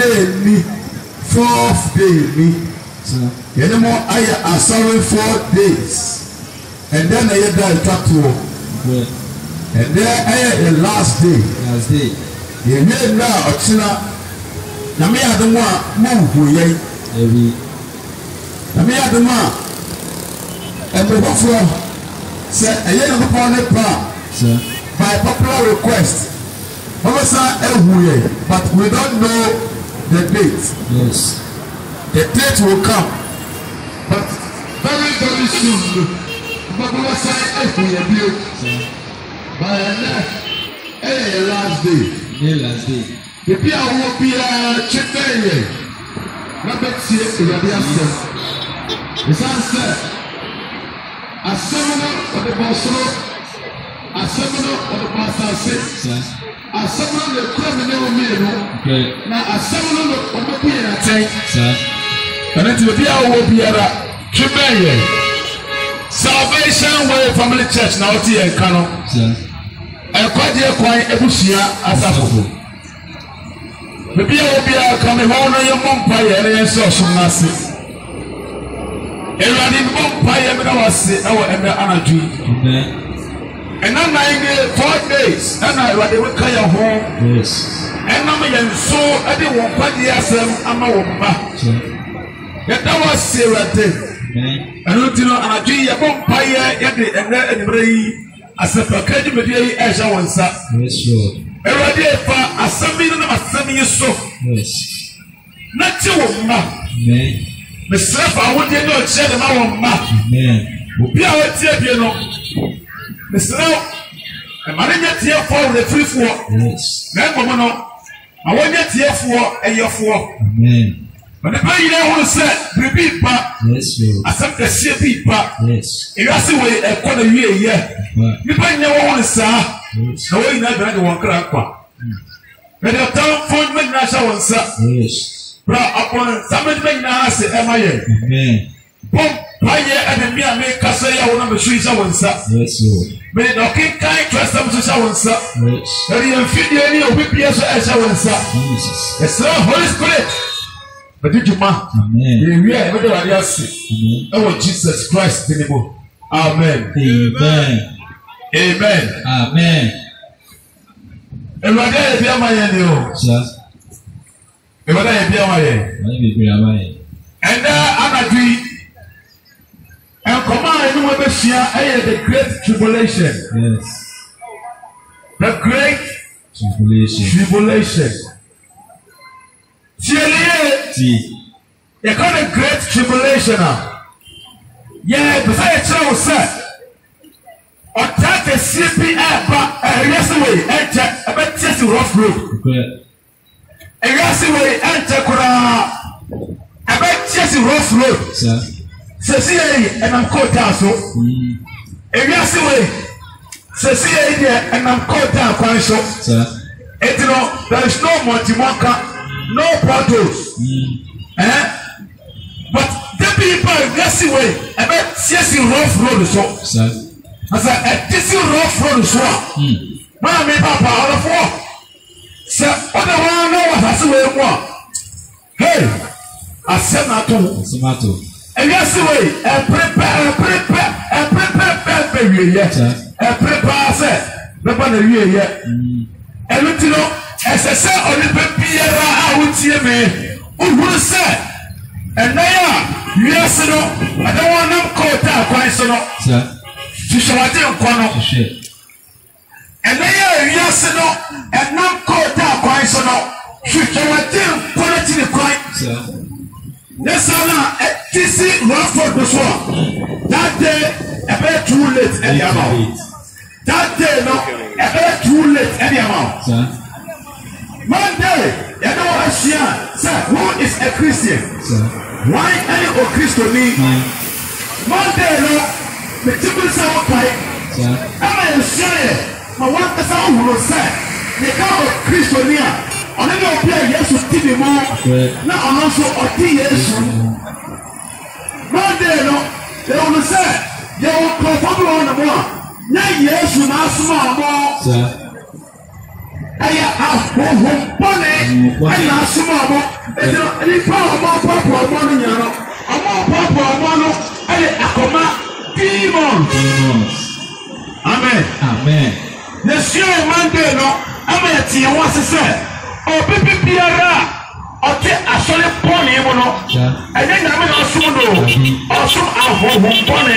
day ni, 4th day ni. You know, I are sorry 4 days. And then I had talk to her. And then I had the last day. You hear now, Ochina. Na me had the one who ye. Na me had the man. And the buffalo said, I had a upon the bar. By popular request. But we don't know the date. Yes. The date will come. But very, very soon. But we will say, by the last day. The people will be a chicken. Robert says, the son said, a seminar of the boss. A seminar of the pastor. A seminar of the criminal meal. Now, a seminar of the PNA. And it will be our Biara Chimaye Salvation Way Family Church now, Tia and Cano. And quite a quiet Ebusia as a fool. The Biara coming home on your mumpire and so some nurses. And running mumpire, but I was our energy. And I'm 4 days, and I rather will call your home. Yes. And I'm so I didn't want to I'm a woman. That was Sarah Day. And you know, and I do your bumpire and bray as a package with the Asha once. Yes, Lord. Every day for a semi so. Yes. Not your woman. Myself, I would not share the own mouth. Amen. Be our tear, Mr. And Marina tear for the free for. Yes. Now, I want you tear for a year for. Amen. But the way you want to say, repeat back. Yes, Lord. I said the CP back. Yes. If I see where a quarter year, you might never want to say, no way not going to one crack. But the town phone made national one, sir. Yes. Brought upon somebody made now, say, MIA. Amen. Boom, Paya and me, I make Cassia one of the streets, I want, sir. Yes, Lord. But it okay, kind trust them to show, sir. Yes. There is a video of BPS as I want, sir. Jesus. It's the Holy Spirit. But did you man? Amen. We are everybody else. Oh, Jesus Christ, the name. Amen. Amen. Amen. Amen. Everybody, be a man, sir. Everybody, be a man. And I agree. And come on, anyone be share the great tribulation. Yes. The great tribulation. See, you call it great tribulation. Yeah, besides I said, or that the CPF, yesterday, enter a bit just rough road. A yesterday, enter a bit just rough road. Cecilia, and I'm caught down so. A yesterday, Cecilia, and I'm caught down quite so. And you know, there is no multi-monka. No bottles. But the people guess away about chasing rough road so. I said a chasing rough road so. Mammy Papa all of war. Sir, what the one know what I say hey, I said not to. And yes away and prepare yet. And prepare say the banner yet. And you know. As I said, on the paper, I would see me. Who would say? And now, yes, I don't want them caught out quite so. To show I didn't want to. And now, yes, and not caught out quite so. To show I didn't put it in the coin. Yes, I this is rough for the swamp. That day, a bit too late, any amount. That day, no, a bit too late, any amount. One day, you know what sir, who is a Christian? Why any or Christian? One day, no, the typical sound pipe. I'm a share. My one person who will say, the kind of Christian here, on any of your yes to TV more, now I'm also a TS. One day, no, they will say, they will perform on the more. Now, yes, you now small more. ɛyɛ ahohombɔne ɛna asoma ɔmo ɛdi nipa ɔmo apɔpɔ ɔmo no nyina no ɔmo apɔpɔ ɔmo no ɛyɛ akɔma demons. Amen. Yɛsua Monday no ama yɛte yɛn ho ase sɛ obi biara a ɔte asɔre bɔne mu no ɛnyɛ nyame na ɔsom no ɔsom ahohombɔne.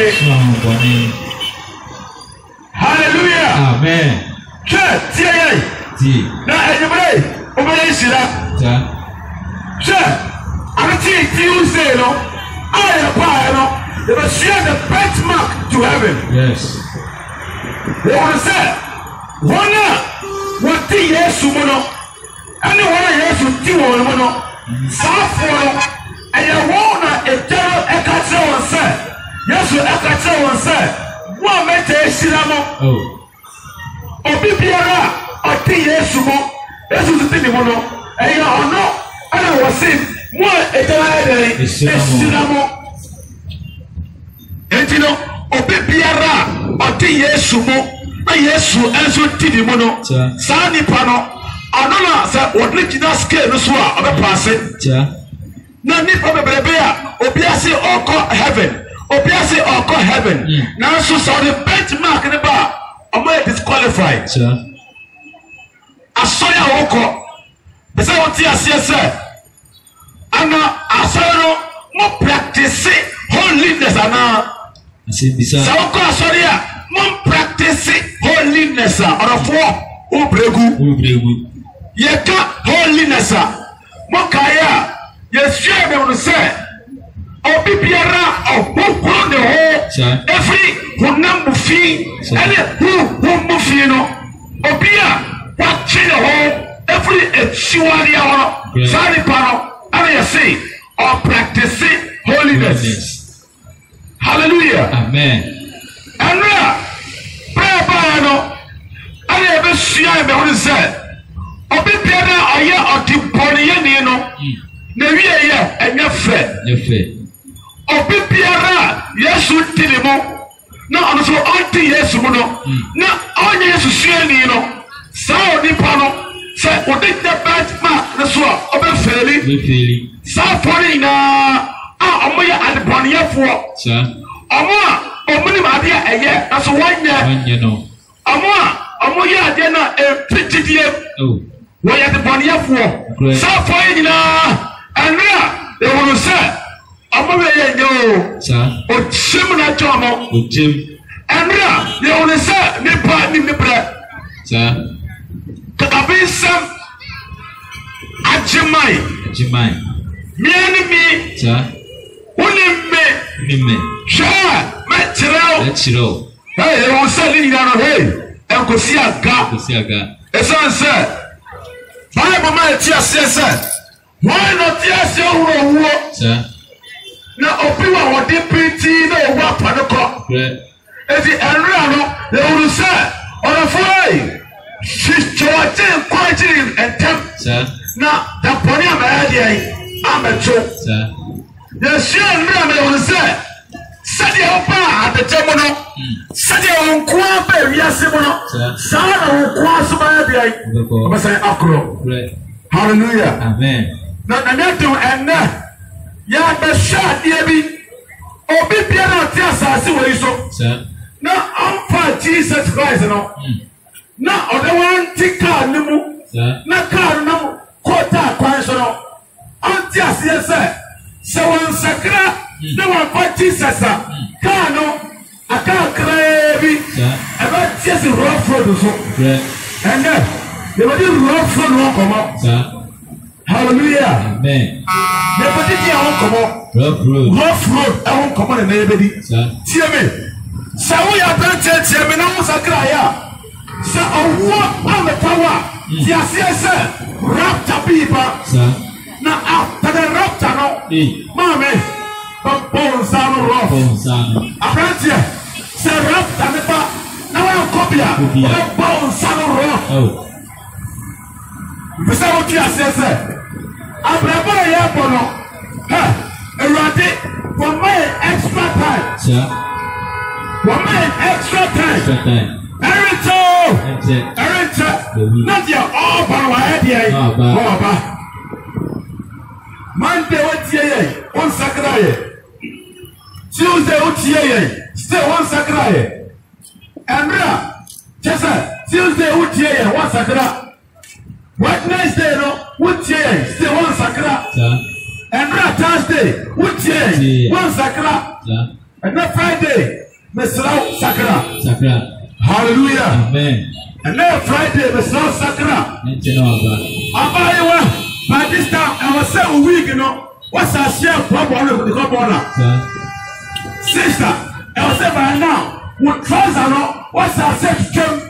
Hallelujah. Amen. Hwɛ tie yɛn na enyimire obɛyɛ nhyira. Hwɛ abɛte Tuesday no a yɛ paɛ no yɛbɛsua the benchmark to heaven. Yes. Wɔn sɛ wɔn a wɔte Yesu mu no ɛne wɔn a Yesu ti wɔn mu no saafoɔ no ɛyɛ wɔn na Agya no ɛka kyerɛ wɔn sɛ Yesu ɛka kyerɛ wɔn sɛ wɔn a mɛta ahyira mo obi biara a ɔte Yesu mu Yesu ti ne mu no ɛyɛ ɔno ɛna wɔsi mo a Agya no ayɛ dɛ ahyira mo eti no obi biara a ɔte Yesu mu na Yesu ɛnso ti ne mu no saa nipa no ɔno na sɛ wɔde gyina scale no so a ɔbɛpaase na nipa bebrebe a obi ase ɔkɔ heaven nanso sɛ ɔde benchmark ne ba a ɔmo yɛ disqualified asɔre a wɔkɔ pɛsɛ wɔte aseɛ sɛ ana asɔre no mo practice holiness anaa sɛ wɔkɔ asɔre a mo practice holiness a ɔrɔfoɔ obregu yɛka holiness a mo kaeɛ a yɛsua bɛn no sɛ obi biara ɔhohoro ne ho efiri honam mu fi ɛne honhom mu fi no obi a watwe ne ho efiri akyiwadeɛ hɔ saa nipa no ɛna yɛse ɔpractice holiness. Hallelujah. Amen. ɛno a prayer baa no ɛna yɛbɛsua bɛn no sɛ obi biara ɔyɛ ɔdebɔneyɛni no na wie yɛ ɛnyɛ fɛ. Obi biara a Yesu ti ne mu na ɔno nso ɔnte Yesu mu no na ɔnyɛ Yesu suani no saa onipa no sɛ ɔde gyina benchmark ne so a ɔbɛfɛɛli saa pɔne nyinaa a ɔmo yɛ adebɔneyɛfoɔ ɔmo a ɔmo nim adeɛ a ɛyɛ na so wɔnyɛ ɔmo a ɔmo yɛ adeɛ no a ɛmpigyidie wɔyɛ adebɔneyɛfoɔ saa pɔne nyinaa ɛno a ɛwɔ no sɛ ɔmo bɛ yɛ nyɛ o okyim na kyɛ ɔmo ɛnura yɛ wɔn sɛ nipa ni nibrɛ kakabi nsɛm agyeman mia ni mi wuni mi hwɛ mɛ kyerɛw yɛ wɔn sɛ ne nyinaa no nkosi aga esan sɛ baabu ma eti aseɛ sɛ wɔn na ti aseɛ wuro na obi wa wɔde piti na owu apa no kɔ eti ɛnura no ewuru sɛ ɔnafo yi hwehwɛwɔgye nkɔgyiri ntɛm na dapɔne amɛyɛ deɛ yi amɛto yɛsua nnura no ewuru sɛ sɛdeɛ ɔba adagya mu no sɛdeɛ wɔn nkoa ba ewiase mu no saa na wɔn nkoa so bɛyɛ deɛ yi ɔbɛsɛn akoro hallelujah na nanyɛto ɛnnɛ yɛabɛhyɛ adeɛ bi obi biara ɔte asase wɔ yi so na ɔmfa Jesus Christ no na ɔde wɔnte kaa ne mu na kaa no nam kɔɔtaa kwan so no ɔnte aseɛ sɛ wɔnsakra na wɔmfa Jesus a kaa no akakraa bi ɛbɛteɛ sɛ rough road so ɛnɛ yɛbɛde rough road no nkɔmmɔ hallelujah amen yɛbɛde di ahɔ nkɔmmɔ rough road ɛho nkɔmmɔ na yɛbɛdi tie me sɛ woyɛ aberanteɛ tie me na wo sakra yɛ a sɛ ɔwoɔ amɛpa wo a te aseɛ sɛ rapta biiba na after the rapta no maame bɛbɔ nsa no rough aberanteɛ sɛ rapta ne ba na woankɔ bia bɛbɔ nsa no rough bisa wo te aseɛ sɛ abrabɔ a yɛbɔ no awurade wɔma yɛ extra time wɔma yɛ extra time ɛrenkyɛ Not your all power head. Monday, what's ye? One sacred. Tuesday, what's ye? Still one sacred. Andrea, Chessa, Tuesday, what's ye? One sacred. Wednesday, no, what's ye? Still one sacred. Andrea, Thursday, what's ye? One sacred. And then Friday, Mr. Sacra. Hallelujah. Amen. And then Friday, Mr. Sacra. By this time, I was 7 weeks, you know. What's our share problem with the governor? Sister, I was saying by now, with trousers, what's our sex came?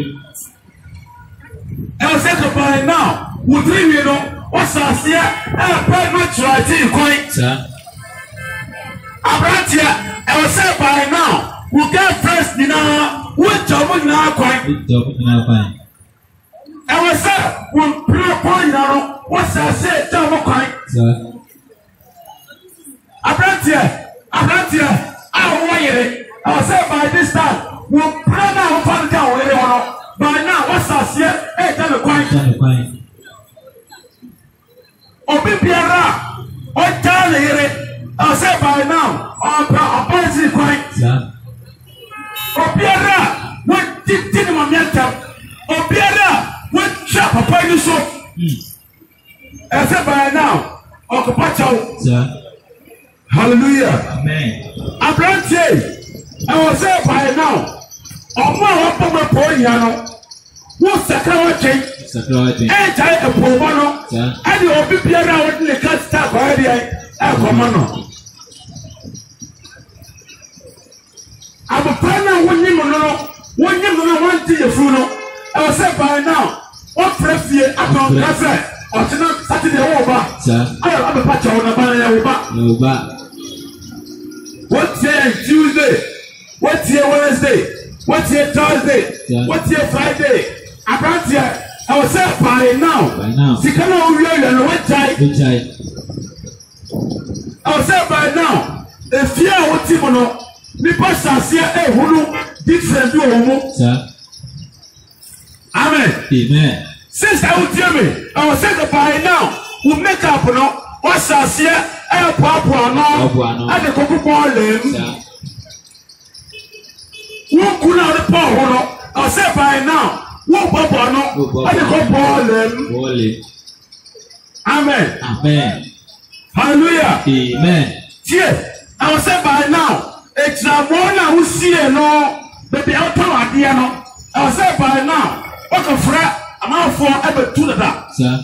I was saying by now, with 3 you know, what's our share? I pray not to write it quite. Abratia, I was saying by now, we get first dinner, what job would now quite? I was saying, we'll play point now. What's I say? Tell me, quite. Abratia, I wait. I was saying by this time, we'll play now. By now, what's I say? Hey, tell me, quite. Obipiara, what tell me? I say by now, I'm busy quite. Obiara, what did my mentor? Obiara, what chap a pine so? I say by now, Okopacho. Hallelujah. Amen. I was say by now, Oma Wapa Poyano, what's the cover? Ain't I a Pomano? And you Obiara wouldn't cut stuff already. I'm a partner when you know, one to your funeral. I was said by now, what press here upon Cafe or Saturday over. I have a patch on a banner. What's here Tuesday? What's here Wednesday? What's here Thursday? What's here Friday? I was said by now. Sikano and what time? I was said by now, if you are what Timono, because I see a who different to Homo. Amen. Amen. Since I would tell me, I was said by now, who make up no, what's I see a papa no, and the cocoa ball them. Who could not the power? I said by now, who papa no, and the cocoa ball them. Amen. Amen. Hallelujah. Amen. Yes, I was said by now, it's a one who see no, but the outdoor idea no. I was said by now, what a frat, I'm out for ever to the dark. Sir.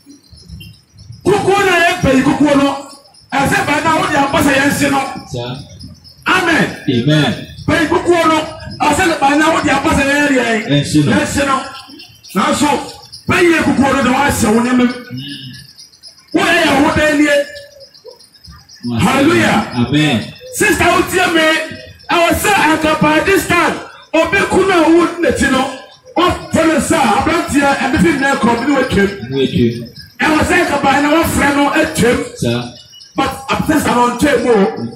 Kukuna pay Kukuno. I said by now, what the ambassador no. Sir. Amen. Amen. Pay Kukuno. I said by now, what the ambassador yes, now so pay your Kukuno the wife, so what are you holding here? Hallelujah. Amen. Sister, I would tell me, I was saying, I can by this time, Obekuna wouldn't let you know. What for the sir, I'm not here, and the people come with him. I was saying, by now, friend or a chip, but I'm just on table.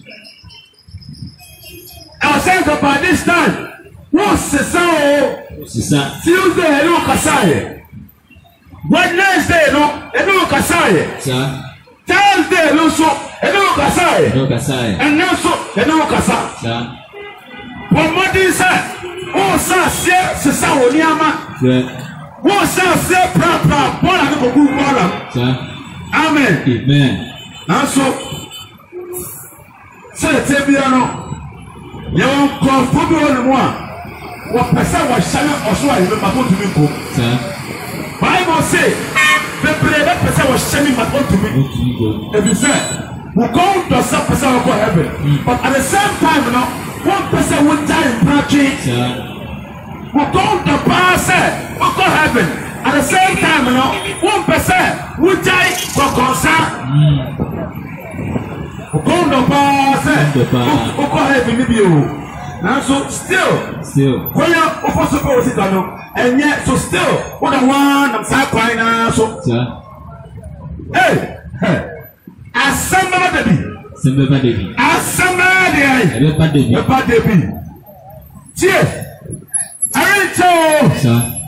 I was saying, by this time, what's the sound? Tuesday, no Kasai. Wednesday, no Kasai. Thursday, no so, no Kasai. And no so, no Kasai. What Martin said, oh, sir, Sisa Oniama. Oh, sir, Papa, one of the good water. Amen. Amen. Now so, say, Tebiano, you won't call football one. What person was shining or so I remember to me. Bible say, the prayer person was shining but to me. If you say, we go to some person will go heaven. But at the same time, you know, one person will die in practice. We go to pass, we go heaven. At the same time, you know, one person will die for concern. We go to pass, we go heaven with you. Now, so still, when you're supposed to go, and yet, so still, what I want, I'm sad crying now. So, hey, somebody, somebody, cheers. I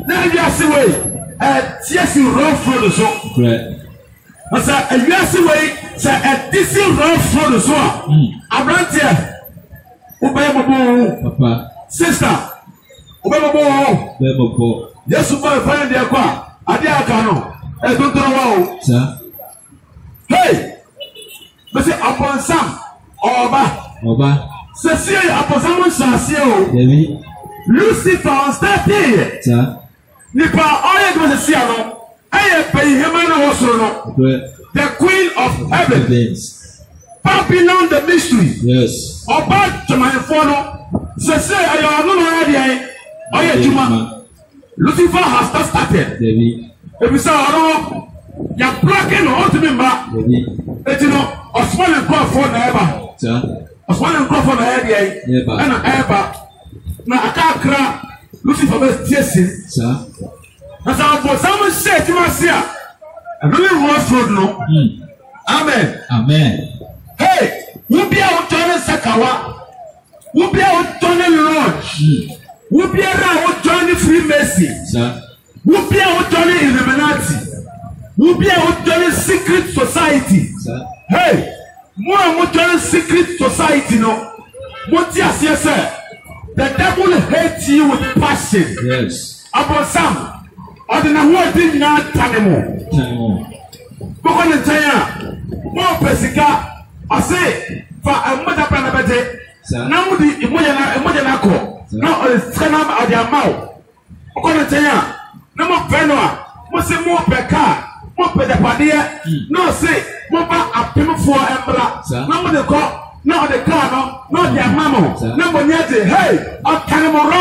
na wiase wei tiesi rough road so asa wiase wei sa tisi rough road so abrante ubaya bobo papa sister ubaya bobo bebo Yesu ba fa ndi akwa ade aka no dontoro wa o sa hey bese aponsam oba sesi aponsam sase o David Lucifer on started sa nipa oye do sesi ano aye pay hema na wosoro no the queen of heaven Babylon the mystery yes oba tomanfo no sesi ayo no no ade oye juma Lucifer has not started David ebisa oro ya blocking no otimba David etino osman nkofo na eba sa osman nkofo na ebe eba na eba na akakra Lucifer be tiesi sa na sa for some set masia and really road no amen hey we be out to Sakawa we be out to lodge we be out to Freemason sa we be out to Illuminati we be out to secret society sa hey mo to secret society no mo ti asie say the devil hates you with passion yes about some ordinary who did not tanemo boko ne tanya mo pesika ase fa amoda pana bete na mudi imoja na ko na o skana ade amao boko ne tanya na mo penwa mo se mo peka mo pedapade no se mo ba apemfo embra na mo de ko na the car no the amamo na mo niate hey o tanemo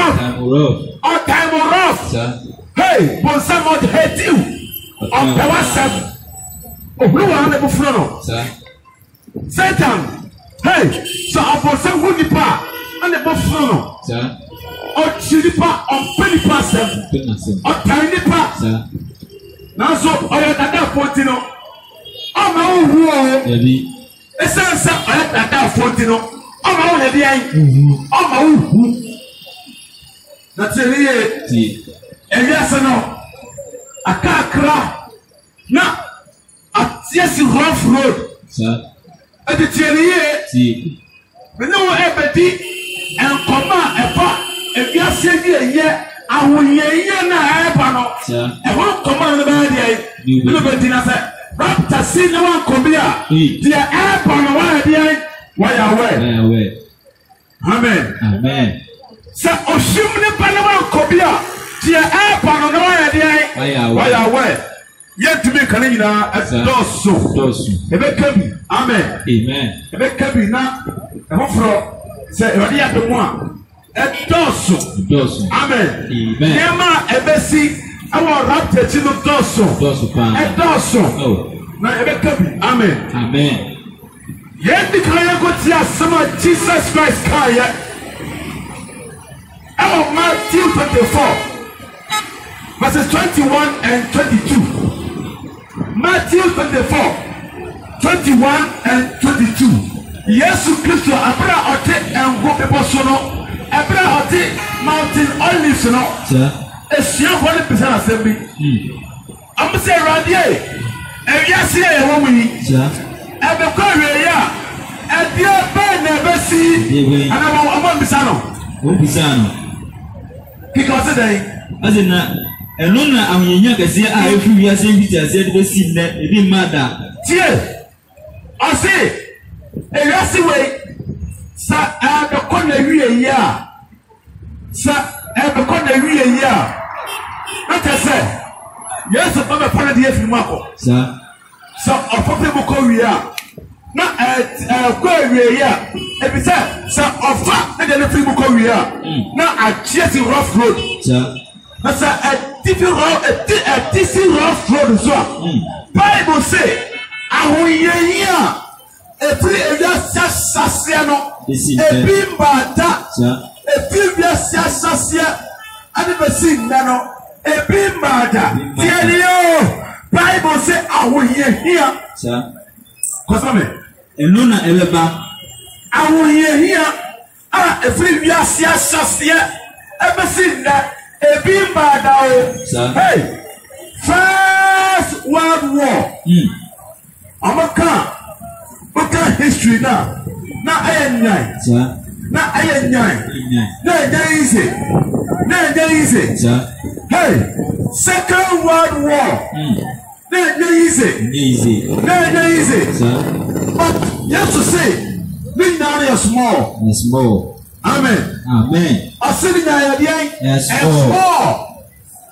rough hey bon someone hate you on the WhatsApp who are the buffalo Satan hey so upon some good nipa and the buffalo or chilipa on penny person or tiny nipa now so or that 14 oh my who esansa ayata 14 no o ma wo na bi an o ma wo na teriye ti eliasa no akakra na atiesi rough road sa etieriye ti no ebedi enkoma efa ebiase bi eye ahoyeye na eba no e ho koma no ba dia no be dina se rapta si no one kombia dia eba no wa dia wa ya we amen sa oshimne pa no one kombia dia eba no wa dia wa ya we yetumi kan nyina doso ebe kabi amen ebe kabi na e hofro se e dia de mo a doso amen yema ebesi awo rapta chi no doso pa doso na ebe kabi amen yendi kaya ko ti asama Jesus Christ kaya awo Matthew 24 verses 21 and 22 Matthew 24 21 and 22 Yesu Kristo abra ote engo pepo so no abra ote mountain olives no esia ho ne pesa na sembi am say radie ewiase e wo mu yi ebe ko we ya edie be na be si ana mo bisa no because dey azina eno na ahonyanya kase a efu wiase mbitiase de besi ne ebi mada tie ase ewiase we sa ebe ko na wie ya sa ebe ko na wie ya ata se yesu baba pana de efi mako sa ofope mo ko wie ya na ko wie ya ebi sa ofa na de efi mo ko wie ya na achiesi rough road na sa a disi rough road so Bible say ahoyenya efiri ewiase sase no ebi mbada ebi ewiase sase ade besi nna no ebi mbada tielio Bible say ahoyenya kosame eno na eleba ahoyenya a efiri ewiase sase ebesi nna Ebi Badao. Sir. Hey, First World War. Amaka. Okay, history now. Now I am nine. Sir. Now I am nine. No, easy. No, easy. Sir. Hey, Second World War. No, easy. Easy. No, easy. Sir. But you have to say, we now are small. Small. Amen. Amen. I said in the small.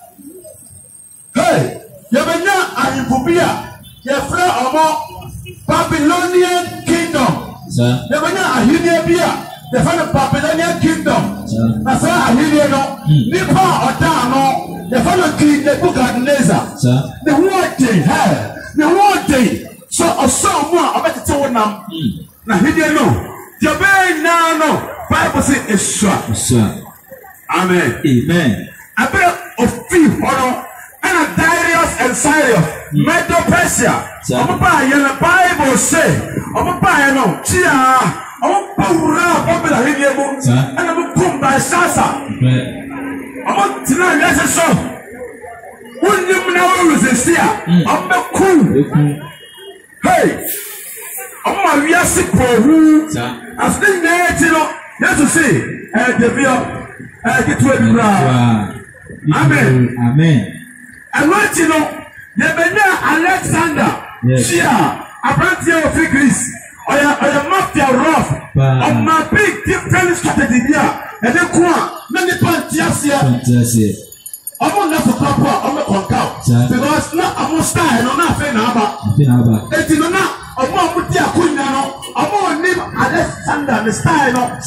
Hey, you have now Ayububia. You have a Babylonian kingdom. Sir. You have now Ahidabia. The final Babylonian kingdom. Sir. That's how Ahidiano. Nipa Otano. The final king, the book of Neza. Sir. The one thing, hey, the one thing. So I saw more about the two now. Now Hidiano. You be now. Bible says it's sure. Amen. Amen. A bit of few honor and a Darius and Cyrus, Medo Persia. The Bible say, I'm a no, Chia, I'm a popular Hidiabo, and I'm a pump by Sasa. I'm a tonight, let's so. When you know resist here, I'm a cool. Hey, I'm a yassi for as the nature. Yes, to say, the beer, get to it. Amen. Amen. I want to know, the Benya Alexander, Shia, a brand of Greece, or a mafia rough, of my big different strategy here, and the Kwa, many pantias here. I won't have to proper on the concout, because not a most style or nothing about it. Is not. I'm going to put your queen now. I'm going to name Alexander the style.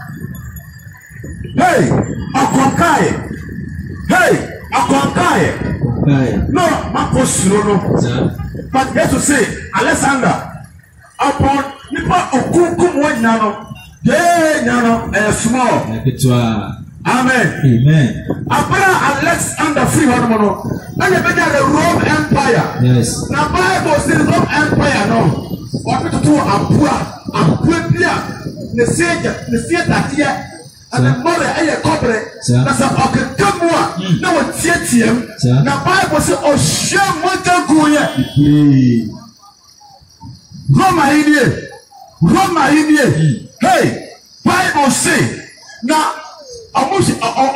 Hey, Akonkai. Hey, Akonkai. No, Marcos Rono. But here to say, Alexander, upon Nipa Okukum one nano. Yea, nano, a small. Amen. Amen. Abra Alexander free hormono. And you began the Roman Empire. Yes. Now Bible says Roman Empire no. What to do Ampua the theater here and the mother a corporate. That's a okay come on. No one theater. Now Bible says oh shame what go here. Roma India. Hey, Bible say now almost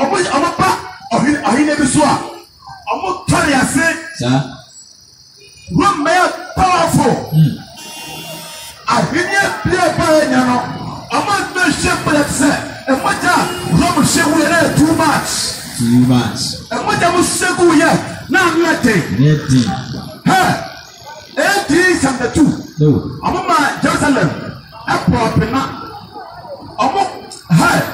I never saw. I'm telling you, say, one man powerful. I didn't play by Yano. I'm not no ship for that set. And what Roman ship we had too much. And what I was so good yet. Now nothing. Hey, 1872. No. I'm on Jerusalem. Airport, I'm hey.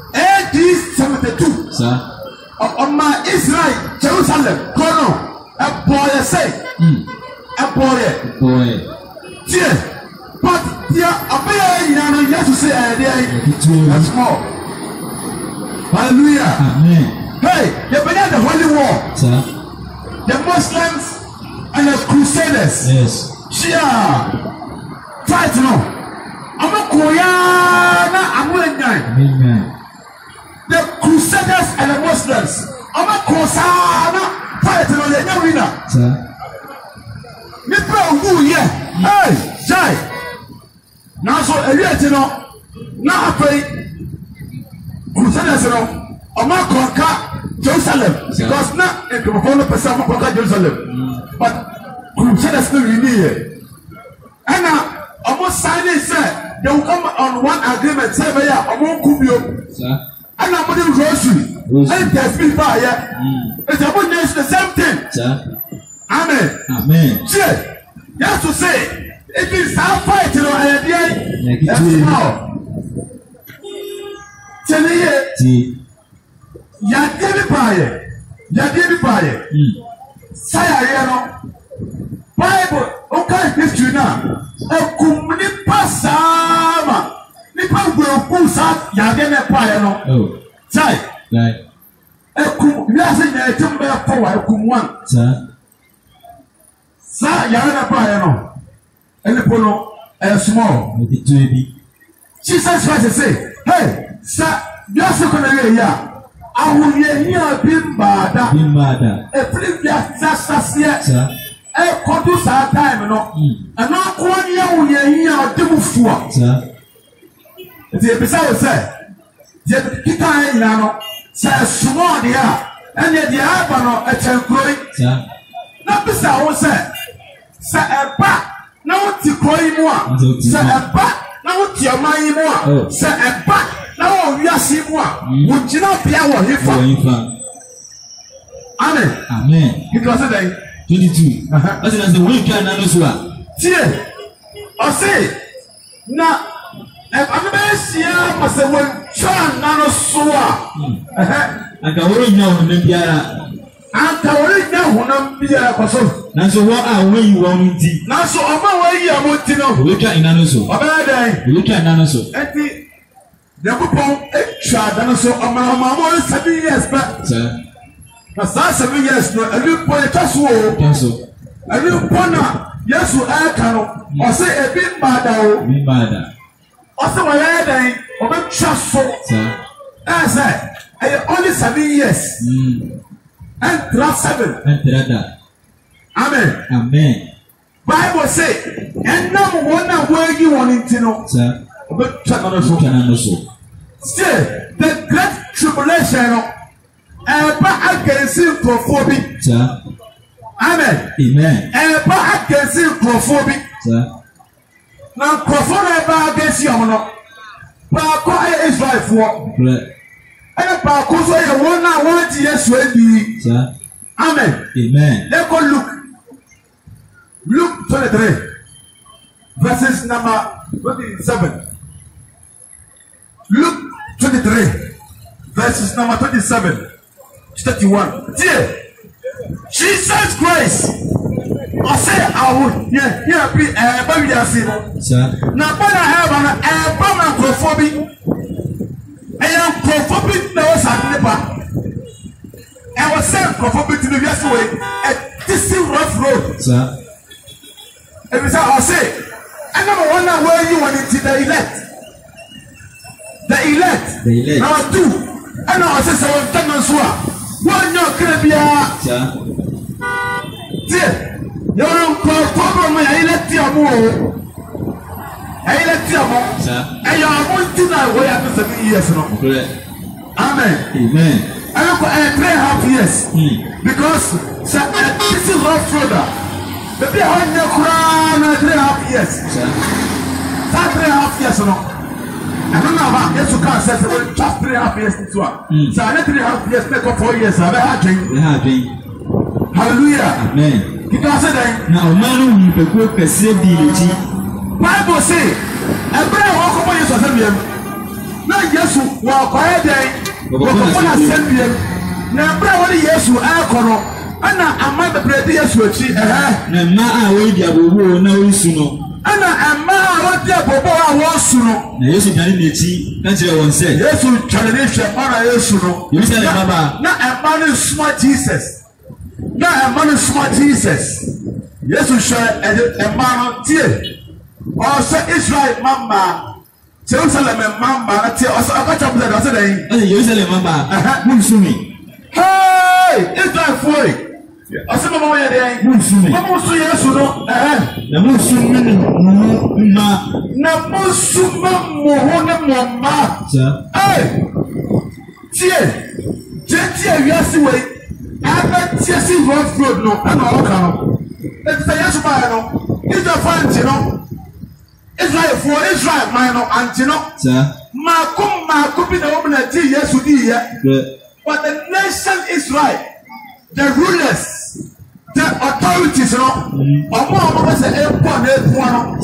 1872. Sir. On my Israel, Jerusalem, Kono, a boy say, a boy. Dear, but dear, a boy, you have to say, that's more. Hallelujah. Amen. Hey, you began the Holy War. Sir. The Muslims and the Crusaders. Yes. Shia, fight no. I'm a Koyana, I'm willing. Amen. The Crusaders and the Muslims. I'm a Kosana fighting on the arena. Sir. Nipa who yeah. Hey, Jai. Now so a year to know. Now I pray Crusaders no. I'm not conquer Jerusalem. Because now if you follow the person conquer Jerusalem. But Crusaders no really here. And now almost signing said they will come on one agreement. Say I'm on Kubio. Sir. And I'm putting grocery. And there's been by it's about the same thing. Sir. Amen. Amen. Sure. You have to say, if it's our fight, you know, that's how. Tell me, Yadibi Baye. Say, Bible, okay, history now. A kumni pasama. Nipa will push out Yagene Payano. Oh. Say, right. A kum, yes, a timber power, a kum one. Sir. Sir, Yagene Payano. And the polo, a small. With the Jesus Christ say, hey, sir, you are so going to hear. Ahuyehia bimbada. Bimbada. Efrivia sasasia. Sir. Kodu saa time no. Ana ko anya ahuyehia odemufua. Sir. Eti ebisa wo se. Je kita ina no. Se sumo dia. Ene dia aba no etenkroi. Sir. Na bisa wo se. Se eba na wo ti kroi mu a. Se eba na wo ti aman yi mu a. Se eba na wo wiase mu a. Wo gina bia wo hifa. Amen. Amen. Because say 22. Ase na se wo twa na no so a. Tie. O say na amebesia mase wo twa na no so a. Aka wo nya wo na biara. Anta wo nya ho na biara kwaso. Na so wo a wo yi wo nti. Na so oma wo yi amonti no. Wo twa ina no so. Obadan. Wo twa na no so. Enti Yakupon etwa da no so oma mo 7 years back. Sir. Na 7 years no every point taso o. Taso. Every point Yesu aka no. O say ebi mbada o. Mbada. O say wa ya dan o be twa so. Sir. Say only 7 years. And 7. And that. Amen. Amen. Bible say, and now one where you want it to know. Sir. Still, the great tribulation against hydrophobic. Sir. Amen. Amen. Against hydrophobic. Sir. Now, Crawford against you, no. But Israel for. And about because I want yes, sir. Amen. Amen. Let's go Luke 23, verses number 27. Luke 23, verses number 27, 31. Dear Jesus Christ, I say I would, yeah, be a baby, sir. Now, when I have an abomophobic. I am prophobic now as a neighbor. I was sent prophobic to the US way at this rough road. Sir. Every time I say, I never wonder where you want it to the elect. The elect. The elect. Number 2. I know I say so. One your crabia. Sir. Dear, you're problem. I elect your I let you, sir. And you are going to know where after 7 years. Amen. Amen. I look at 3.5 years. Because this is rough further. The be on your crown 3.5 years. Sir. 3.5 years. I don't know about yes, you can't say just 3.5 years this one. So I let 3.5 years make up 4 years. I've had drink. Hallelujah. Amen. Because now, man, you go perceive the Bible say, Abraham walk upon Jesus and now Jesus walk quiet day. Walk upon a symbian. Now, Abraham, yes, you are corno. And I'm not the bread, yes, you achieve. And my way, the Abu, no sooner. And I'm not the Bobo, I was sooner. Yes, you can eat. That's what I want to say. Yes, you challenge your honor, yes, you know. You said, Baba, not a man is smart Jesus. Not a man is smart Jesus. Yes, you shall a man of tears. Also Israel mama Jerusalem mama ati also akacha buza da say dey Jerusalem mama munsumi hey Israel foi also mama ya dey munsumi mama so Yesu no na munsumi na munsuma mo ho ne mo ma hey tie wiase we aba tie si road no ana o ka no e say Yesu ba no Israel fanti no Israel for Israel minor antino. Sir. Makum be the woman that yes to be here. But the nation Israel, the rulers, the authorities, you know, Omo was a airport,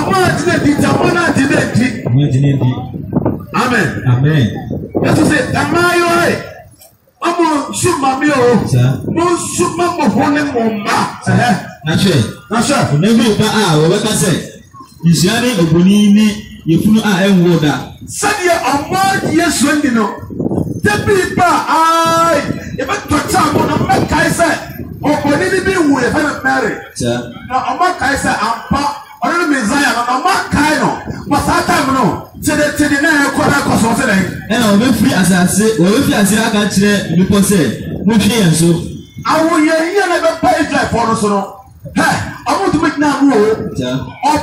Amen. Amen. Yes, to say, am I Omo Shuma Mio, no Shuma Mohone Moma. That's right. Never what I say. Isiane oboni ni yefunu a enwo da sadi amad yesu ndino tebi ba ai e be tota mo na me kai se oboni ni bi wu e fa na Mary na amma kai se ampa ono Messiah na amma kai no but that time no tede na e ko na ko so se ɛna wɔbɛfiri asase aka kyerɛ nipa sɛ mohwɛ yɛn so. Awoyɛ na bɛba Israelfoɔ no so no. Ɔmo tumi gyina ano o.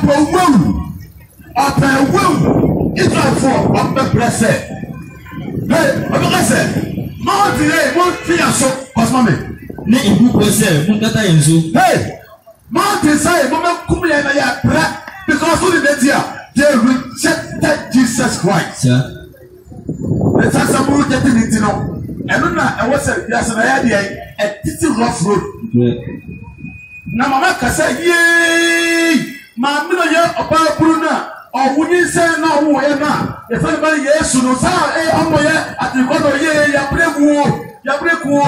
Ɔpɛ wewu. Israelfoɔ ɔbɛbrɛ sɛ. Ɔbɛka sɛ. Mountain mo fi yɛn so kɔsɔmɔ mi. Ne ebu kɔ sɛ mo nkata yɛn so. Mountain say mo bɛ kum yɛn na yɛ brɛ because who did they they rejected Jesus Christ. The Sassamu rejected it, you know. And I was a yes, and I had a titty rough road. Now, Mamma say, yea, Mamma, about Bruna, or would you say no, who am I? If anybody, yes, no, sir, I'm here at the corner, yea, ya break war, ya break war,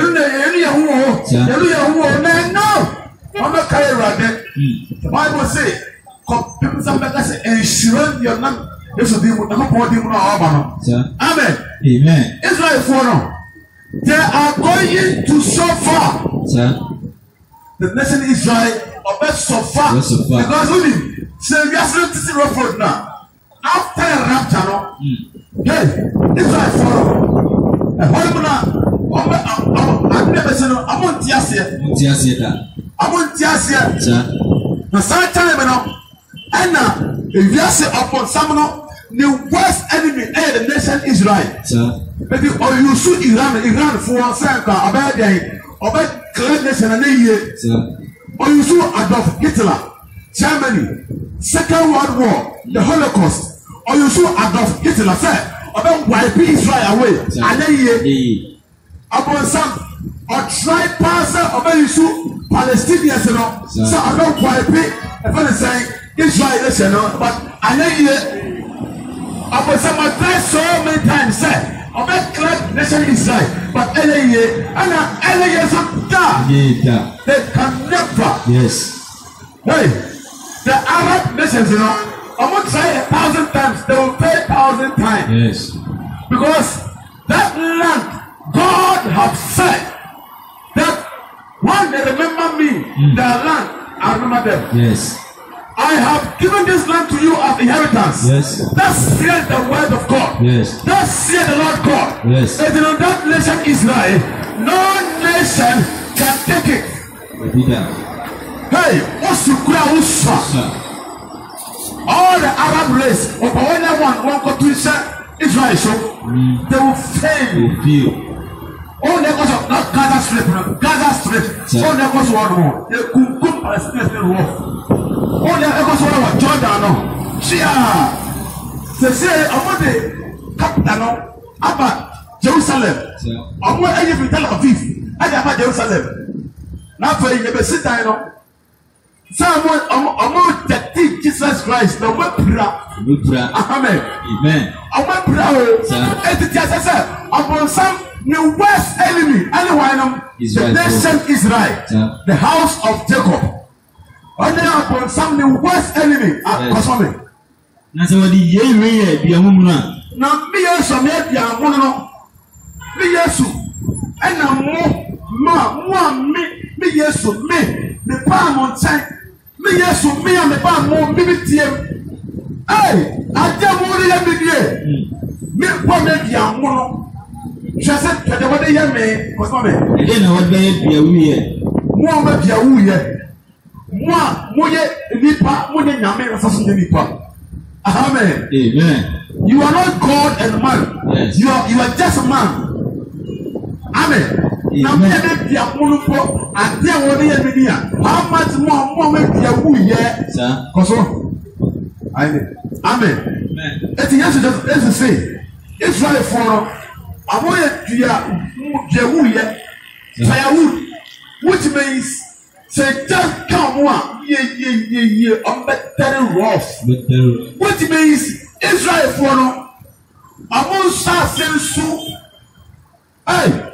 no, Mamma Kaira, the Bible say. People say, ensure your name. This will be with the body. Amen. Amen. Israel for they are going to suffer. The nation Israel will suffer because only say we are still to rough road now. After a rapture, hey, Israel for a whole month. I've never seen a month yesterday. I want yesterday. The same time now. And now, if you say upon someone, the worst enemy of the nation Israel. But you shoot Iran for one second about the clear nation and a year. Or you shoot Adolf Hitler, Germany, Second World War, the Holocaust. Or you shoot Adolf Hitler, say, about wiping Israel away. And a year upon some or try passer about you shoot Palestinians, so about wiping, and saying. Israel is but I know I was tried so many times, say, of that club nation Israel, but LA they can never. Yes. Hey, the Arab nations, I'm going to try 1,000 times, they will pay 1,000 times. Yes. Because that land, God has said that when they remember me, their land, I remember them. Yes. I have given this land to you as inheritance. Yes. That's said the word of God. Yes. That's said the Lord God. Yes. And in that nation Israel, no nation can take it. Hey, what's your crown? All the Arab race, or one go to Israel, so they will fail. Oh, there was not Gaza Strip, Gaza Strip. Oh, there was one more. They could come Palestinian war. Oh, there was one more Jordan. Shia. They say, I want the capital about Jerusalem. I want anything Tel Aviv. I have Jerusalem. Now for you, you sit down. Someone, I'm going to teach Jesus Christ. No, we're proud. Amen. Amen. I want proud. And the Jesus said, upon some. The worst enemy, anyone, the nation Israel, the house of Jacob. Only upon some the worst enemy, Kosome. Now, so the year be a woman. Now, be a some be a woman. Be yesu, and a me yesu, me, the palm on time, me yesu, me and the palm more, me. Hey, I just want to be here. Me, what make you a woman? Je sais que tu vas dire mais comment mais et na what be bia wuye moi ma bia wuye moi moye nipa mo ne nyame na faso ne nipa amen. Amen. You are not God and man. Yes. You are just a man. Amen. Na me be bia mo po ade a won ye me dia how much more ma bia wuye sir koso amen. Amen. Et yes just say Israel for I want to Jewuye, firewood, which means say just come one, ye, better rough. Which means Israel for I want to say, hey,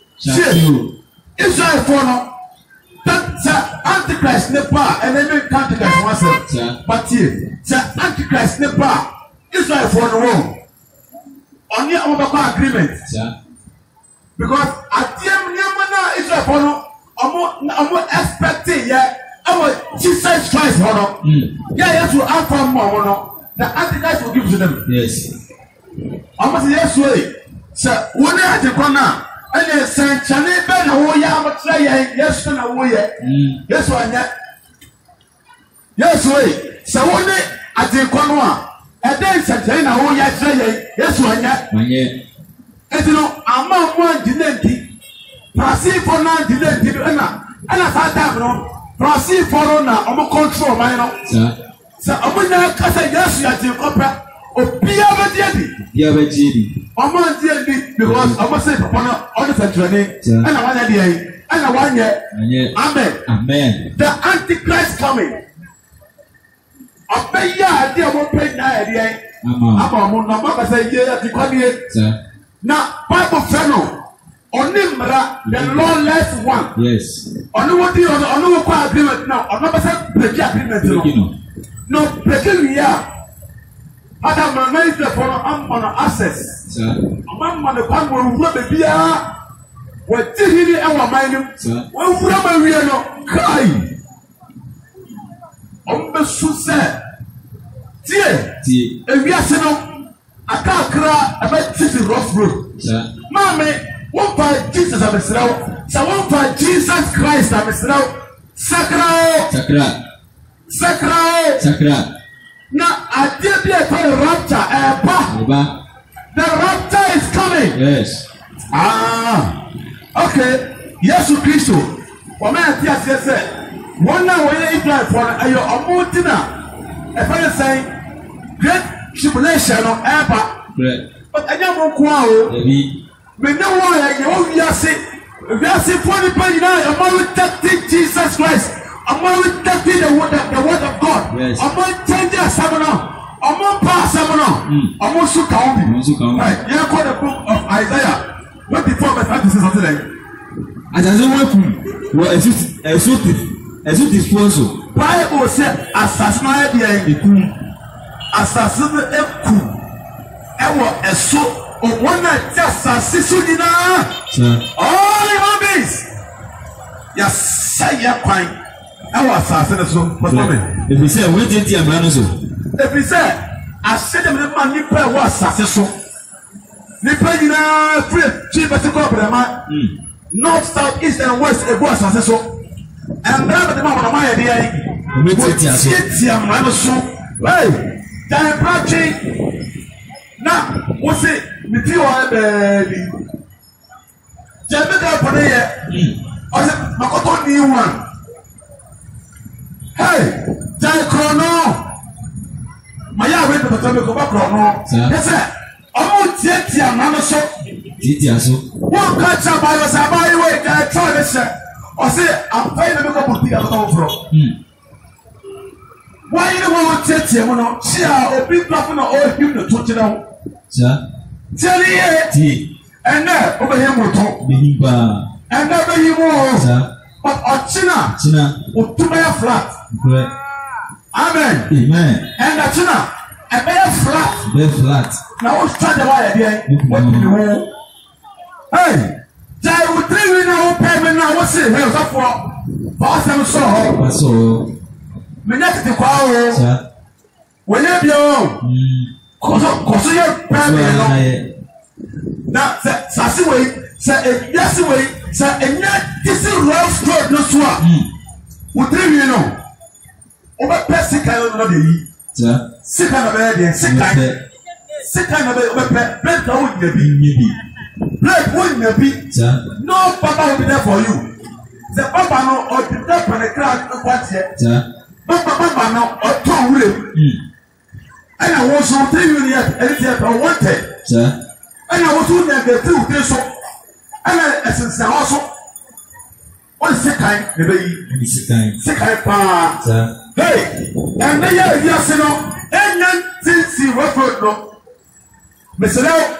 Israel for that's Antichrist Nepal and then Antichrist myself. But here, the Antichrist Nepal, Israel for the world. On your agreement, because at the end, Israel for I'm expecting our Jesus Christ for yeah, yes, will outcome more. The Antichrist will give to them. Yes. Almost yes way. Sir, one at the corner. And then Saint Chane Ben, oh, yeah, but try yes, and away. Yes, one yet. Yes, way. So one day at the corner. And then Saint Chane, oh, yes, one yet. And you know, I'm not one didn't. Proceed for now, didn't. And I thought that, proceed for now, I'm a control, my know. So I'm going to say yes, you are the copper. Oh, be a baby. I'm on the because I must say, on the century, and I want to and I want yet. Amen. Amen. The Antichrist coming. I pay ya, dear, won't pay now. I'm on the mother say, yeah, the coming. Now, Bible fellow, on Nimra, the lawless one. Yes. On what you on no agreement now, on no break agreement. No, breaking here. Adam managed the phone on access. Among the one will rub a beer. What did he ever mind? Well, rubber we are not crying. On the suicide. Dear, if we are saying, I can't cry about this rough road. Mammy, one by Jesus of Israel, so one by Jesus Christ of Israel. Sakra. Now, I did be a rapture, the rapture is coming. Yes. Okay. Yes, Christ. What I yes. One now when you drive for a mountain, if I say great tribulation or ever, but I never quarrel. We know why you are saying, we are saying 40 pages now, I'm always testing Jesus Christ. I'm always testing the word of God. Yes. I'm always changing a seminar. I'm on pass seminar. I'm also counting. Right. You call the book of Isaiah 24 verse 5 to say something like. As I say, well, as it is also. Bible said, assassinate the assassinate a so of one night just assassinate all human beings. Yes, say your point. I was assassin so but if we say we did the man so if we say I said them man ni pa was assassin so ni pa na free chief but go brema north south east and west e go assassin so and brother the man my idea we did the man so hey dan project na we say me ti o baby jebe for there o say makoto ni one. Hey, Jai Chrono. My yard went to the topic of Chrono. Yes, sir. I'm Titia Manaso. Titia so. One catch up by us, by the way, I try this, sir. Or say, I'm paying the book of the other from. Why you want Titia? She are a big platform or you to touch it out. Sir, tell ye, and there over here will talk. And never you more, sir. But China, or two bear flat. Amen. Amen. And a China, a bear flat. Bear flat. Now, what's trying to lie again? What do you want? Hey, I will tell you now, payment now. What's it? Hell's up for? Boss, I'm so. Me next to call, sir. Whenever you cause you're payment. Now, Sassy way, say, yes, way. So, and yet, this is rough road, no swap. What do you know? Over Pessic, I don't know the sick kind of idea, sick kind of bread wouldn't be. Bread wouldn't be. No papa will be there for you. The papa no or the top on the crowd of what's yet. No papa no or Tom will. And I was on 3 million, anything I wanted. And I was doing the 2 days so. And I said, also, what is the kind? The kind, hey, and they are yes, you know, and then since you referred to Mr.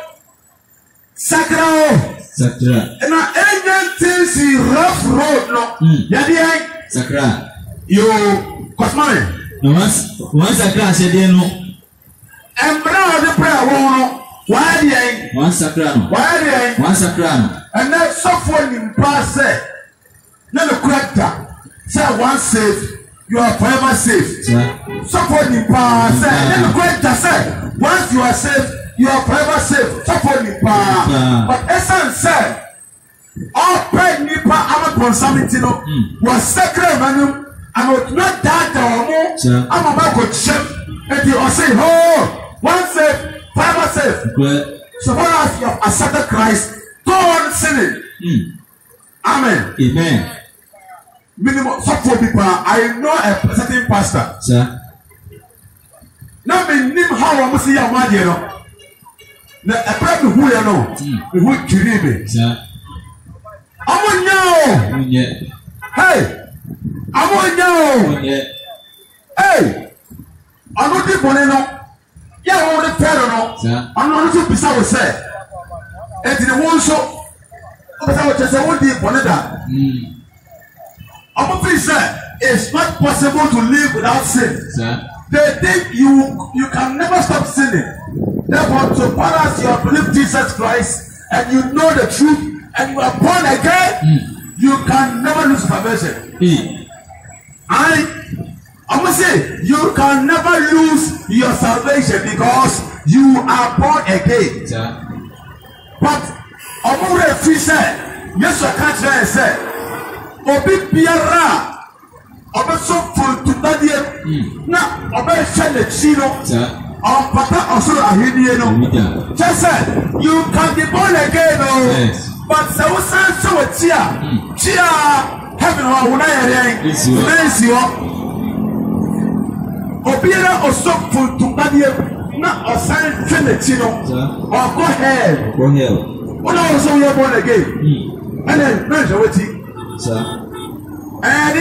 Sakra, and I since you rough road, no, Yadi, Sakra, you Cosmine, no, once Sakra said, no, and brown the prayer, why, one Sakra, one Sakra. And then someone in past said, "Not a character. Say once saved, you are forever saved." Someone in past said, "Not a character said, once you are saved, you are forever safe. Suffer nipa. But essence said, all pay nipa ama consumption was sacred manum and would not die to a I'm about to check and you say, oh, one safe, forever safe. So far as you have accepted Christ, go on sinning. Amen. Amen. Minimum suffer people. I know a certain pastor. Sir. Now me name how I must see your man, you know. Now a person who you know, who dream it. Sir. I want you. Hey, I want you. Hey, I want you to know. Yeah, I want to tell you. I want you to be so sad. And in the one show, I was just a one deep on it. I'm afraid, sir, it's not possible to live without sin. Sir. They think you can never stop sinning. Therefore, so far as you have believed Jesus Christ and you know the truth and you are born again, you can never lose salvation. I must say, you can never lose your salvation because you are born again. Sir. But I'm already free, sir. Yes, I can't say, Obi biara obe so full to dadie na obe shele chino on pata osoro ahedie no just say you can be born again but so chia heaven ho wona yare isi ho obi biara oso full to dadie na osan shele chino or go hell wona oso we born again and then no so wetin sir. And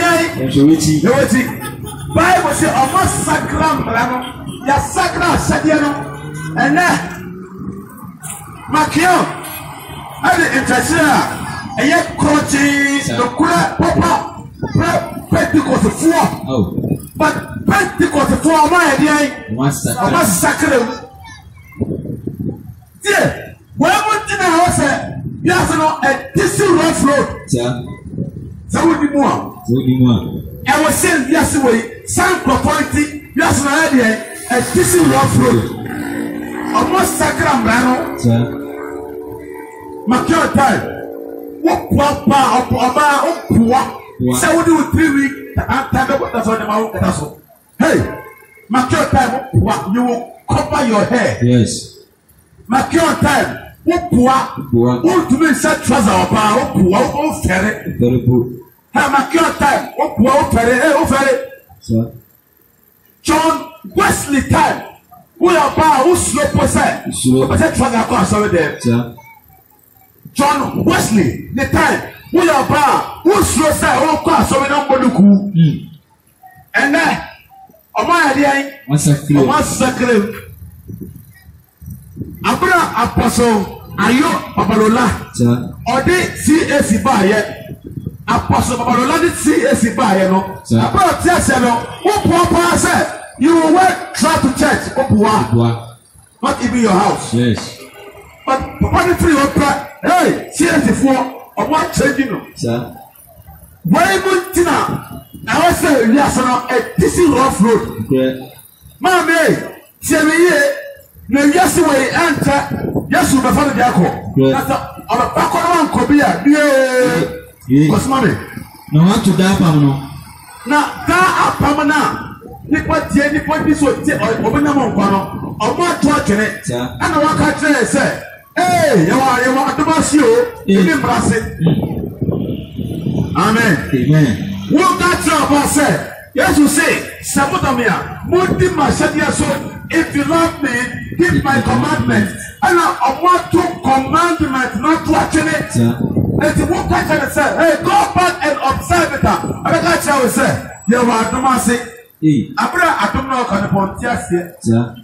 Bible says, almost sacram, ya sacra sadiano, and Makion, and the intercessor, and yet coaching the cura papa, Pentecost four, but Pentecost four, my idea, almost sacram. Dear, where would you know, sir? Yes, no, a tissue rough road, sir. So would be more. I was saying yesterday, some property, yes, my idea, a tissue rough road. Almost sacram brano, sir. Macure time. What papa, so we do 3 weeks, and time what that's on the mouth. Hey, Macure time, you will cover your hair. Yes. Macure time. What to be such trouser or poor ferret? Very good. Have a cure time. What ferret? John Wesley time. We are power who slow percent. But that trouser cost over there. John Wesley, the time. We are power who slow say all cost over the cool. And then, on my idea, one second. Abra Apostle. Ayo Babalola, or they CAC buyer. Apostle Babalola did CAC buyer, no. About Tiasano, what Papa said, you will work, try to church, not even your house. Yes. But Papa the free opera, hey, CAC4, or what changing, sir. Why Muntina? I was saying, yes, a tissue rough road. Mammy, Tiamie, no, yes, way enter. Yes, you prefer the Yako. That's a background copia. Because money. No one to die, Pamano. Now, that are Pamana. Nipa Jenny Pontis or Obenamon, or more torture it. And I want to say, hey, you are the boss, you didn't brass it. Amen. Amen. What that's about said. Yes, you say, Sabotamia, Mundi Mashadia so. If you love me, keep my commandments. And I want to commandment, not watching it. And you won't catch it and say, hey, go back and observe it. And I catch you and say, you are the man say, I don't know how to point yes here.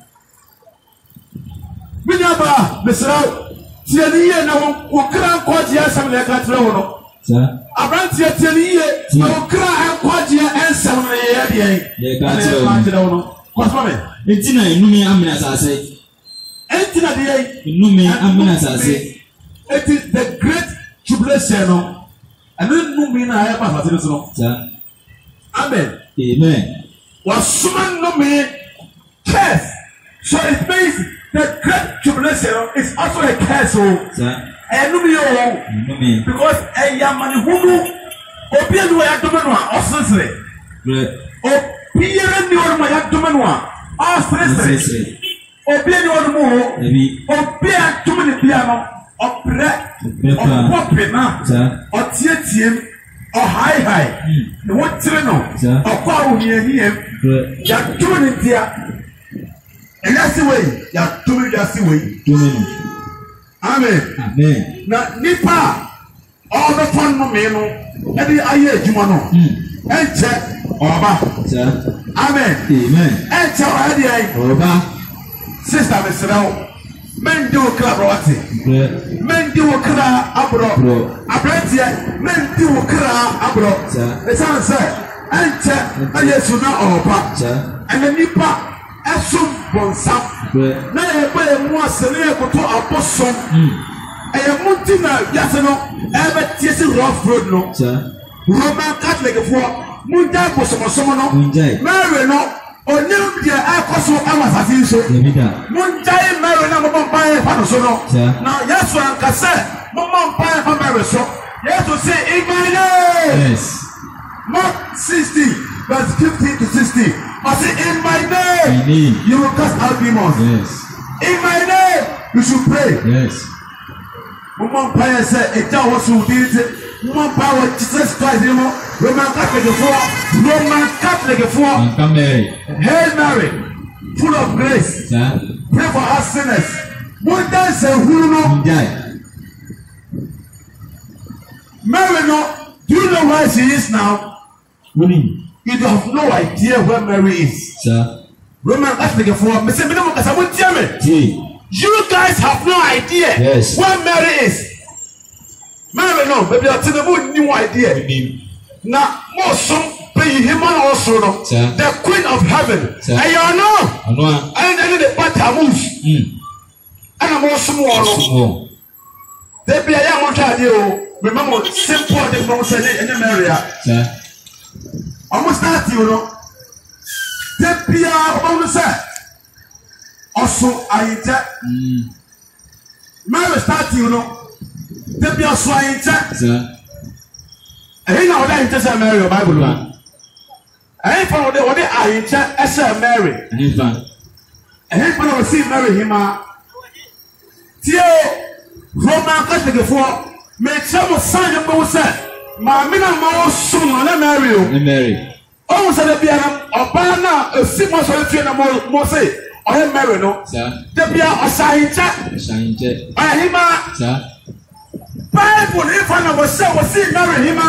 We never, Mr. Tiania, no, who can't quite hear some like that. I ran to Tiania, no cry and quite hear and some year. What's my Etina inumi amina sase. Etina de inumi amina sase. It is the great tribulation, and then inumi na ya pa sase no. Amen. Amen. Was someone no me curse. So it means The great tribulation is also a curse. Sir. And because a young man who open way at Domanua or Sicily. Open your way at Domanua or Sicily. Open your more. Open too many piano or bread or popping or TTM or high. What you know? Or power near him. You're doing it here. And that's the way. You're doing that's the way. Amen. Amen. Na nipa all the fun no me no e dey aye adwuma no enche oba. Amen. Amen. Enche o dey aye oba. Sister Mesrao men do kra broti. Men do kra abro. Abrantie men do kra abro. E san say enche aye suna oba. And nipa esum bonsam na e gbe mu asene ekoto abosom e munti na yase no e be tiesi rough road no Roman Catholic for munja bosomosom no Mary no onim dia akoso awasasi so munja Mary na mo pampa fa no so no na Yesu ankase mo pampa fa Mary so Yesu say Emmanuel. Yes. Mark 60 verse 15 to 60. I say, in my name, you will cast out demons. Yes. In my name, you should pray. Yes. One prayer said, a child was who did it. One power, Jesus Christ, you know, Roman Catholic for. Come Mary. Hail Mary, full of grace. Pray for us sinners. One day say, who know? Mary, no, do you know where she is now? You have no idea where Mary is. Sir. Roman Catholic for you guys have no idea where Mary is. Mary no, maybe I tell you no idea. Now, most some pay him also no. The Queen of Heaven. I know. And the Patamus. And I'm also more. There be a young child. Remember, simple the Moses in Mary. Almost start you know. The Pia Omusa also I Mary start you know. The Pia so I ain't now that is Mary Bible. I ain't found the only I as Mary. I ain't found see Mary hima. Tio Roman Catholic for make some sign of Moses. Mamina mo sum na Mary. Oh, so the piano, Obana, a simple solution of Mose, or Mary, no, the piano, a sign check. I him, sir. Bible, if I was so, was see Mary him.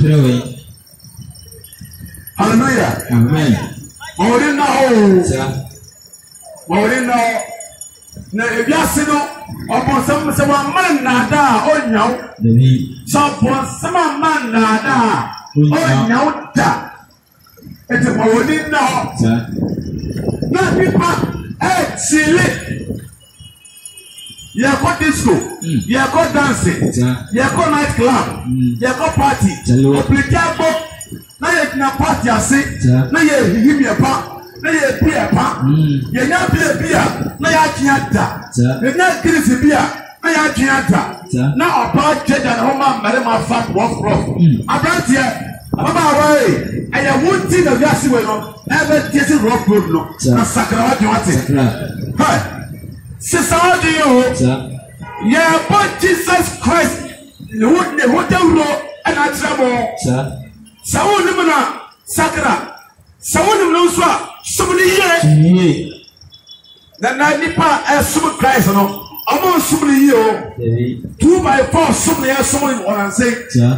Hallelujah. Amen. More than now, sir. More than now. Now, if you see no, upon some man nada, oh no, so upon some man nada, oh no, da. It's a morning now. Now, people, hey, silly. You got disco, you got dancing, you got nightclub, you got party, you play book. Now you can party, I say, now you give me a pump. Na ye beer pa ye nya beer na ya kiata ye nya kirisi beer na ya kiata na opa cheja na homa mare ma fat rough abrantie ababa wai aya wunti na wiase we no ebe tiesi rough road no na sakra wa wate ha sisa odi yo ye but Jesus Christ ne hotel ro ana tramo sa wonu na sakra sa wonu no so somebody here. That nipa some Christ no. I'm somebody here. 2 by 4 somebody else somebody on and say.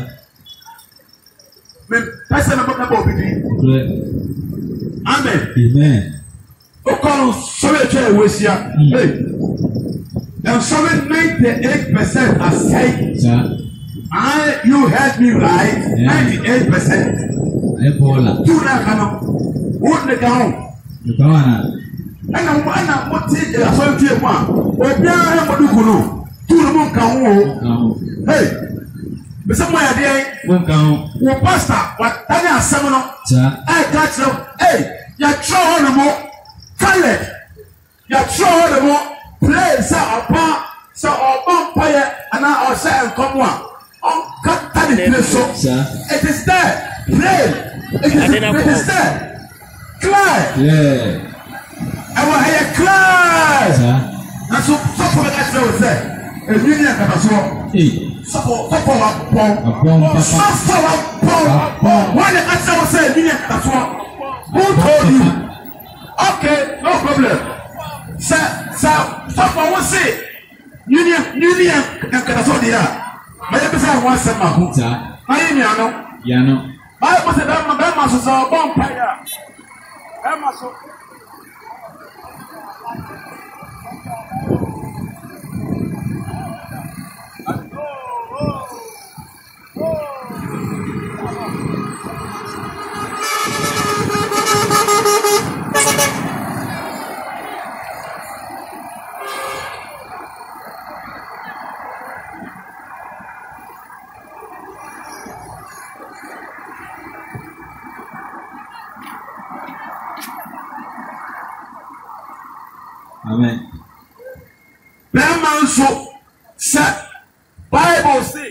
Me person about Amen. Amen. Okon sorry to we see. Hey. And 98% are saved. You heard me right. 98%. Ebola. Do that kind what the down? And I'm what take a soldier one. Or Biara Madukuno. To the monk. Hey, but somewhere there won't go. Well, Pastor, what Tanya Seminole? I got you. Hey, you're throwing them more. Tell it. You're throwing them more. sa opa so oba mpaye ana o say enkomo a on kata the place so it is there pray it is there cry I want to cry and so for the guys will say a union kata so for when the answer will say union kata so who told you okay no problem so for what say union kata so dia my person wants some mahuta my union I was a damn so bonfire so Amen. That so said Bible say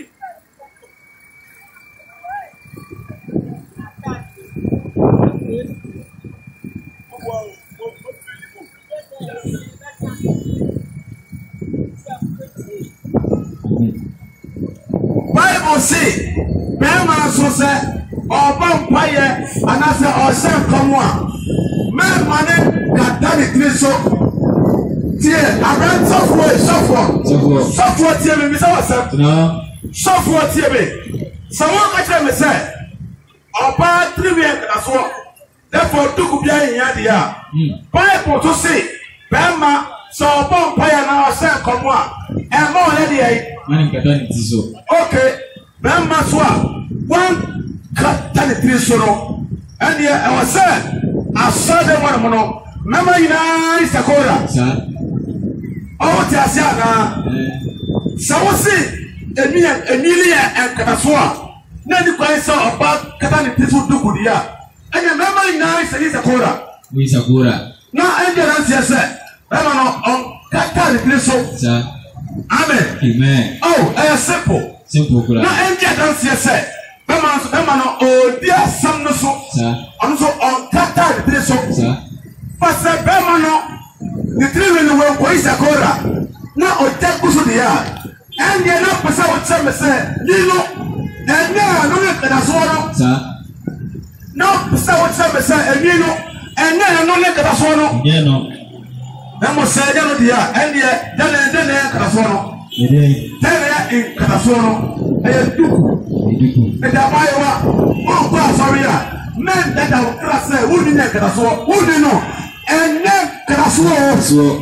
Bible say Bema so say Oba Mpaye and I say Osem Komwa man money that done it so tie abrant software tie me say what's no software tie me someone catch me say oba trivial na so therefore duku bia yin dia Bible to say Bema so oba Mpaye na Osem Komwa e mo le dia man ka done it so okay Bema so one cut done it so no and here I was say I saw them one no mama ina isakora sir oh tiasiana so we see emilia enkatasoa na ni kwa so oba kata ni tisu duku dia anya mama ina isakora na endurance yese mama no on kata ni tisu sir amen oh simple kula na endurance yese mama no o dia sam no so sir on so on kata ni tisu sir pasa mama no the three when we go isakora na otakusu dia and they na pasa what say lilo and na no kada so no sir no pasa what say lilo and na no kada so no yeah no na mo say no dia and they dan kada so no tell in kada so no e duku e da mai wa o kwa sorry ya men that our class say who ni kada so who ni no and then so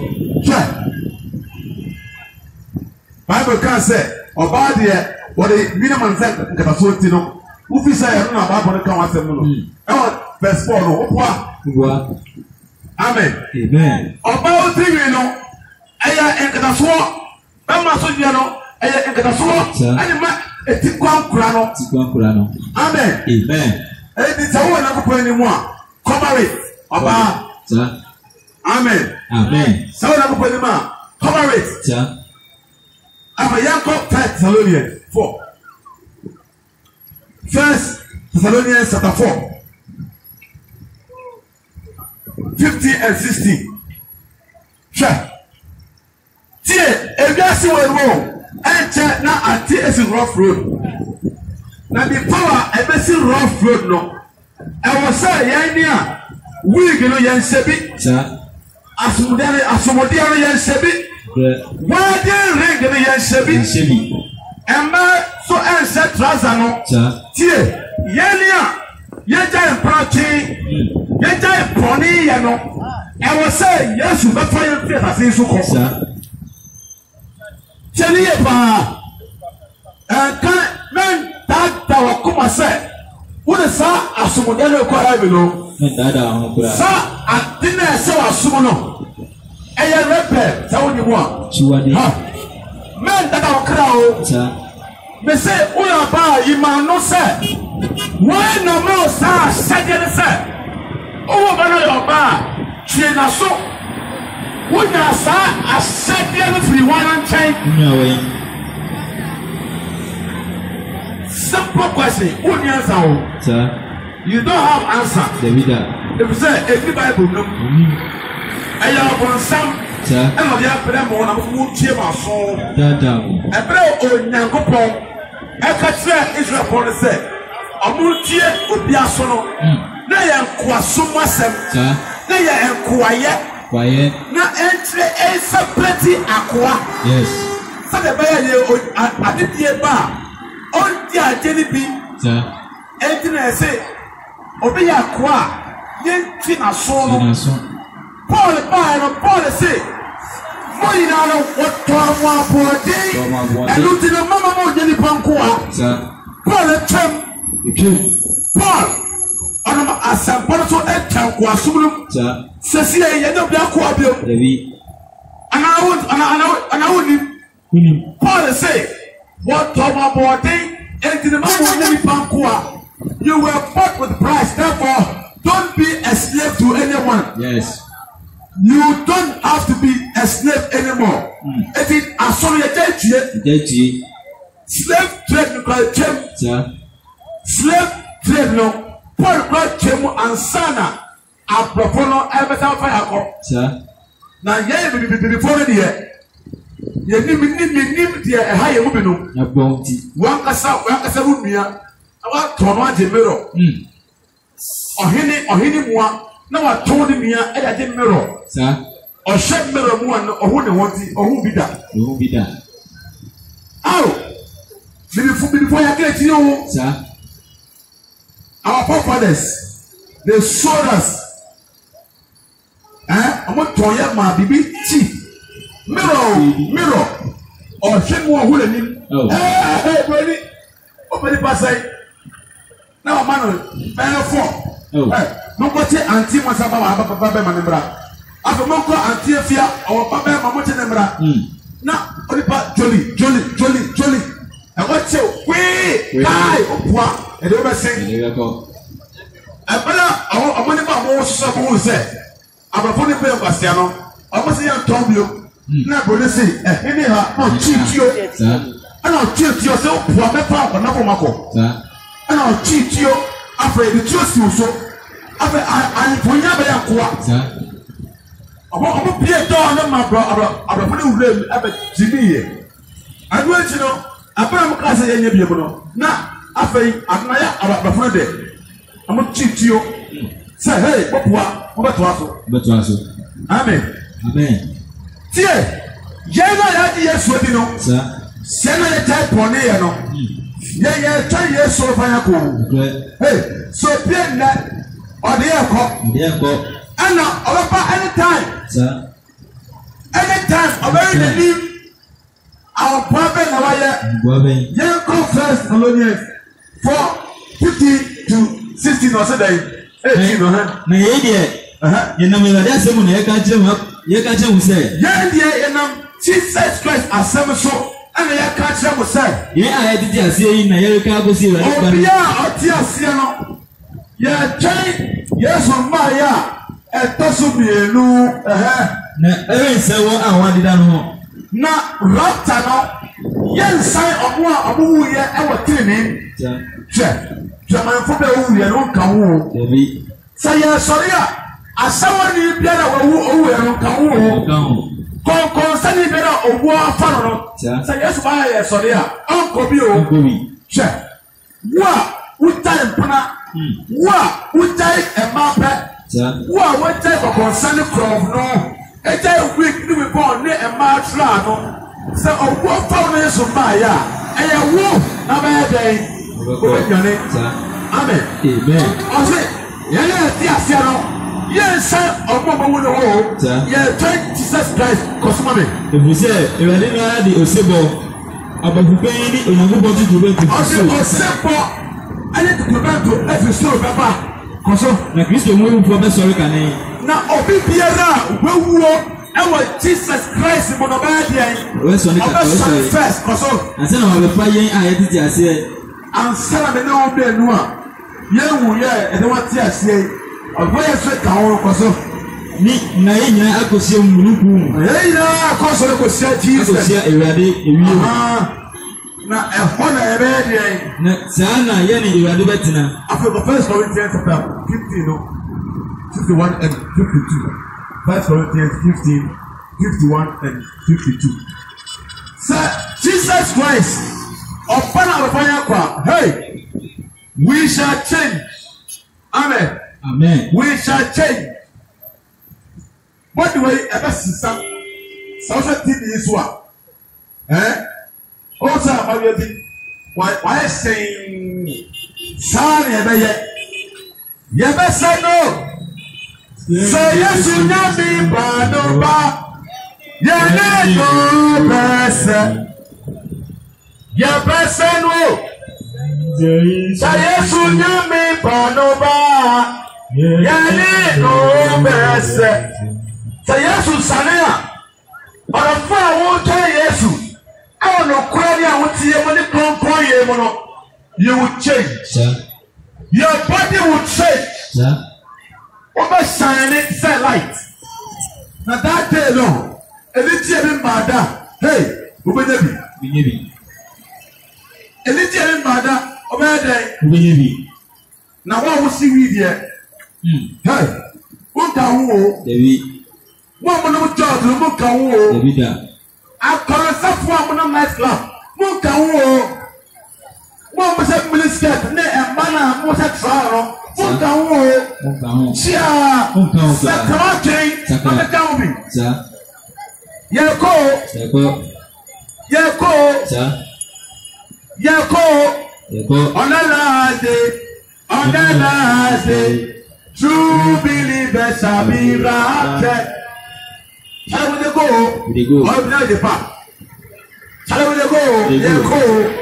Bible can say about the what the minimum said Katasuo who fi say no Bible can want them no verse 4 no amen about the no aya Katasuo Bema so dia no aya Katasuo ani ma etikwan kura no amen e di tawo na ko ni mu a cover it oba sir amen so na ko ni ma cover it sir Jacob Thessalonians 4. First Thessalonians chapter 4, 15 and 16. Sure. Tie, if you see one more, enter now at the rough road. Now the power I see rough road no. I was say yeah we gonna yan sebi. Sir. Asumodiare yan sebi. Why did ring the Yanshebi? Emma so answer Trazano. Tie, Yania, Yaja Prati, Yaja Pony, Yano. I will say, yes, you got fire fear as is so called. Chelipa, and men that our Kuma said, what is that? Asumodiano Corabino. Sir, I didn't say Asumono. Aya repel sa woni mo chiwade men that our crowd me say una ba ima no say why no more sa sagede say o ba no yo ba chie na so wonya saa asɛdeɛ no firi wɔn nkyɛn. Simple question. Wonya answer o. Sir. You don't have answer. Davida. If you say every Bible no. Ɛyɛ ɔbɔnsam. Sir. Ɛna ɔde apɛrɛ mɔ na mo tie ma so. Dada. Ɛpɛrɛ Onyankopɔn ɛka kyerɛ Israelfoɔ no sɛ ɔmo tie obi aso no. Na yɛ nkoasom asɛm. Sir. Na yɛ nkoayɛ. Quiet. Na ɛnkyerɛ ɛnsɛpɛti akoa. Yes. Sɛdeɛ bɛyɛ yɛ adedie ba a ɔnti agye ne bi. Sir. Ɛnti na ɛsɛ obi yɛ akoa a yɛnti n'aso no. Paul baa no Paul sɛ mo nyinaa no wɔtɔ mo aboɔden ɛno nti no mama mo nyɛ nipa nkoa. Paul twɛm. Paul ɔnam asɛmpa no so ɛtwa nkoasom no mu. Sɛsi yɛ yɛnyɛ obi akoa bio. Anawo nim. Paul sɛ wɔtɔ mo aboɔden ɛnti no mama mo nyɛ nipa nkoa. You were bought with price, therefore don't be a slave to anyone. Yes. You don't have to be a slave anymore. It is as long as you slave trade no call chem. Slave trade no Paul call chem ansana apropono ebeta fa yakọ. Na ye be before here. Ye nim die eha ye mu bi no. Wan kasa wu nua. Awa tono age mero. Ohini mua na wa ton ni nua e age mero. Ohye mero mu an ohu ne wonti ohu bi da. Aw. Before ya get you. Our forefathers they showed us omo ton ya ma bibi ti. Mirror. Ohye mu ohu le nim. Body. Open pasai. Now, man, no what auntie was about Papa Manembra. After Monko auntie Fia or Papa Mamote Nembra. Now, Jolly. And what's your way? Die, Opua, and they were saying, I want to more support who said, I'm a funny player, Bastiano. I was here and told you. Now, go say, anyhow, I'll cheat you. And I'll cheat yourself, poor Mepa, or Nakomako. And I'll cheat you after the trust you so. After I point out by a quack. About Pierre Don, my brother, I'm a little ever Jimmy. I want to know about class and you. Now, after I'm about the Friday, I'm going to cheat you. Say, hey, what was it? Amen. Dear, Jana, yes, what you know, sir. Send a type on here, no. Yeah, try yes, so far. Hey, so then that or the airport. And now, about anytime, sir. Anytime, a very believe our prophet, yeah, go first, Colonials, for 50 to 16 or so day. 18 or you know, that's someone you can't say. Yeah, Jesus Christ, as seven so. And I catch them with say, yeah, I did say, I can't see it. Oh, yeah, yeah, Jay, yes, on my and doesn't be a new, every say what I wanted to know. Now, Raptor, yes, sign of one of who you ever cleaning, Jack, German football, you don't come. Say, sorry, as someone you better who don't come. Concerning better or war funnel, say yes, why, sorry, Uncle Bio, check. What time, Pana? What would die a map? What type of concerning from no? A day week, you were born near a March Lano. So, what founders of Maya, and a wolf, a bad day. Amen. I say, yes, yes, sir, of Mama would hold. Yeah, try Jesus Christ, Cosmame. If we say, if I didn't have the Osebo, about who paid it, and who wanted to wait to Osebo, I need to go back to every story, Papa. Conso, na Christo move for the sorry can now, Obi Pierre, where our Jesus Christ, Monobadia, first, Conso, and then I will fire. I said, and Sarah, no, be no. Yeah, and what I say. Ọ̀gbọ́n yẹn sọ ìka ọ̀rọ̀ kọ̀sọ́ Ni na yɛn nyinaa akɔsia munukun. Yɛn nyinaa akɔsɔre kɔsia Jesus. Akɔsia Awurade ewie. Na ɛhɔ na yɛbɛyɛ deɛ. Na saa na yɛn ne Awurade bɛtena. After the 1 Corinthians chapter 15, 51 and 52. 1 Corinthians 15, 51 and 52. Sir, Jesus Christ, upon our fire, hey, we shall change. Amen. Amen. We shall change. What do we ever see some social TV is what? Also, why saying, son, you better say no. Say yes, you know me, but no, but you're not no person. Your person, no. Say yes, you know me, but no, but you're not no person. Say yes, you Sania. But a fire won't tell yes. I don't know, Quania, what you want to come, you will change. Your body will change. Over shining say light. Now that day long, Elijah Mada, hey, Ubenebi. Elijah Mada, Obey. Now what was he with here? Hey, what can David? One more job, look at David. I call yourself one of night club. Look at one was a minister, and man was a trial. Chia, Sakamaki, Sakamaki, Yako, on the last day, true believers shall be raptured. Shall we go? Or not the path? Shall we go? Yako.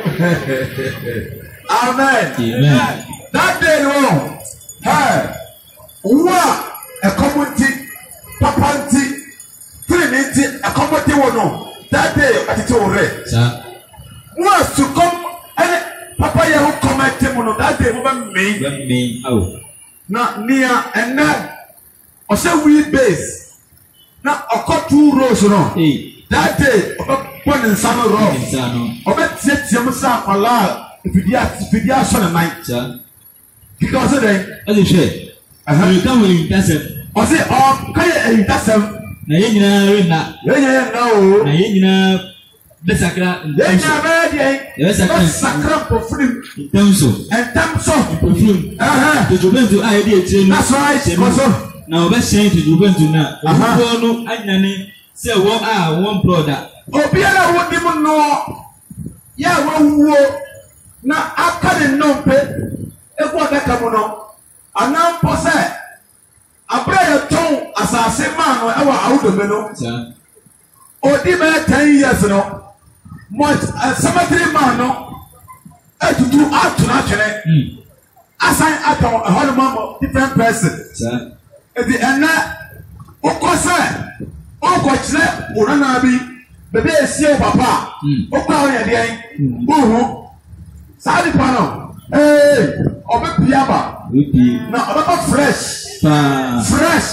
Amen. That day long. Hey, what a community, papanti, trinity, a community one. That day, at it already. Wants to come and Papa Yahu comment him on that day, woman me. Not near and not. Or say we base. Now, a cut 2 rows, that day, one in summer row. Or let's set yourself alive if you are son of night. Because of that, as you say, I come with Tassim. I say, oh, can you Tassim? Nayina, no, Nayina, the Sacra, the Sacra perfume, and Tamso perfume. The Juventus idea, that's right. Now, let's say to Juventus now. No, I say, one brother. Oh, Pierre won't even know. Yeah, well, now I can't know. Ekamono anam pose abraya ton asase man no ewa awudome no odi me 10 years no much cemetery man no etutu atuna twene assign atom a whole man different person edi ena okosa okokire urana bi bebe esie papa okwa oye de ohu sadi pano hey, obe piaba. Now obe fresh.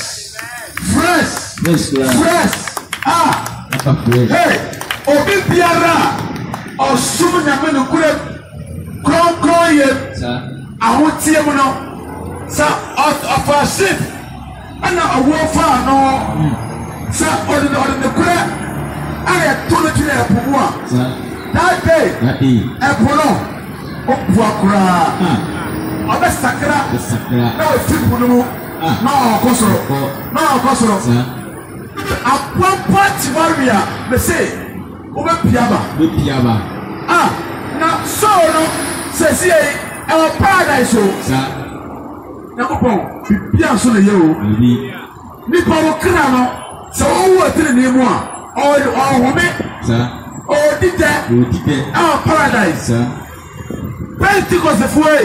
Ah, hey, obe piara. Osumu na menu kure kron ye. Ahotie mo no. Sa of a ship. Ana owo fa no. Sa ordinary kure. Aya tolo tire epumu a. That day. Epuno. Buakura, Abe Sakra, no Fipuno, no Kosoro, a one part warrior, they say, Obe Piaba. Ah, now so no, says here, our paradise, Napo, Piaso, Nipo Krano, so what in the name or woman, or did that, our paradise. Pentecost of way.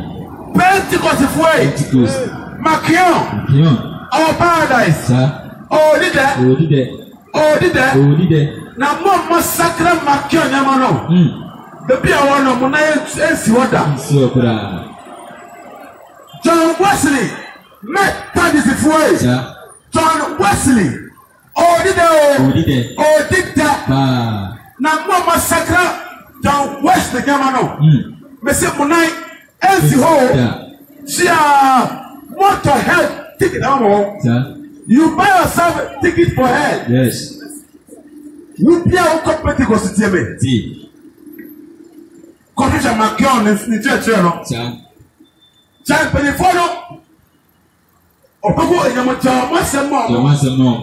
Makion. Our paradise. Oh, did that? Now, more sacred Makion, Yamano. The beer one of Monaya and Siwada. John Wesley met 30 ways. John Wesley. Did that. Now, Mama Sacra, John Wesley, Gamano. Monsieur Munai, as you hold, she want to help ticket. You buy yourself a ticket for her. Yes. You pay a company to see me. Confusion Macion in the church. Child Penifolo. Opo Yamocha, once more.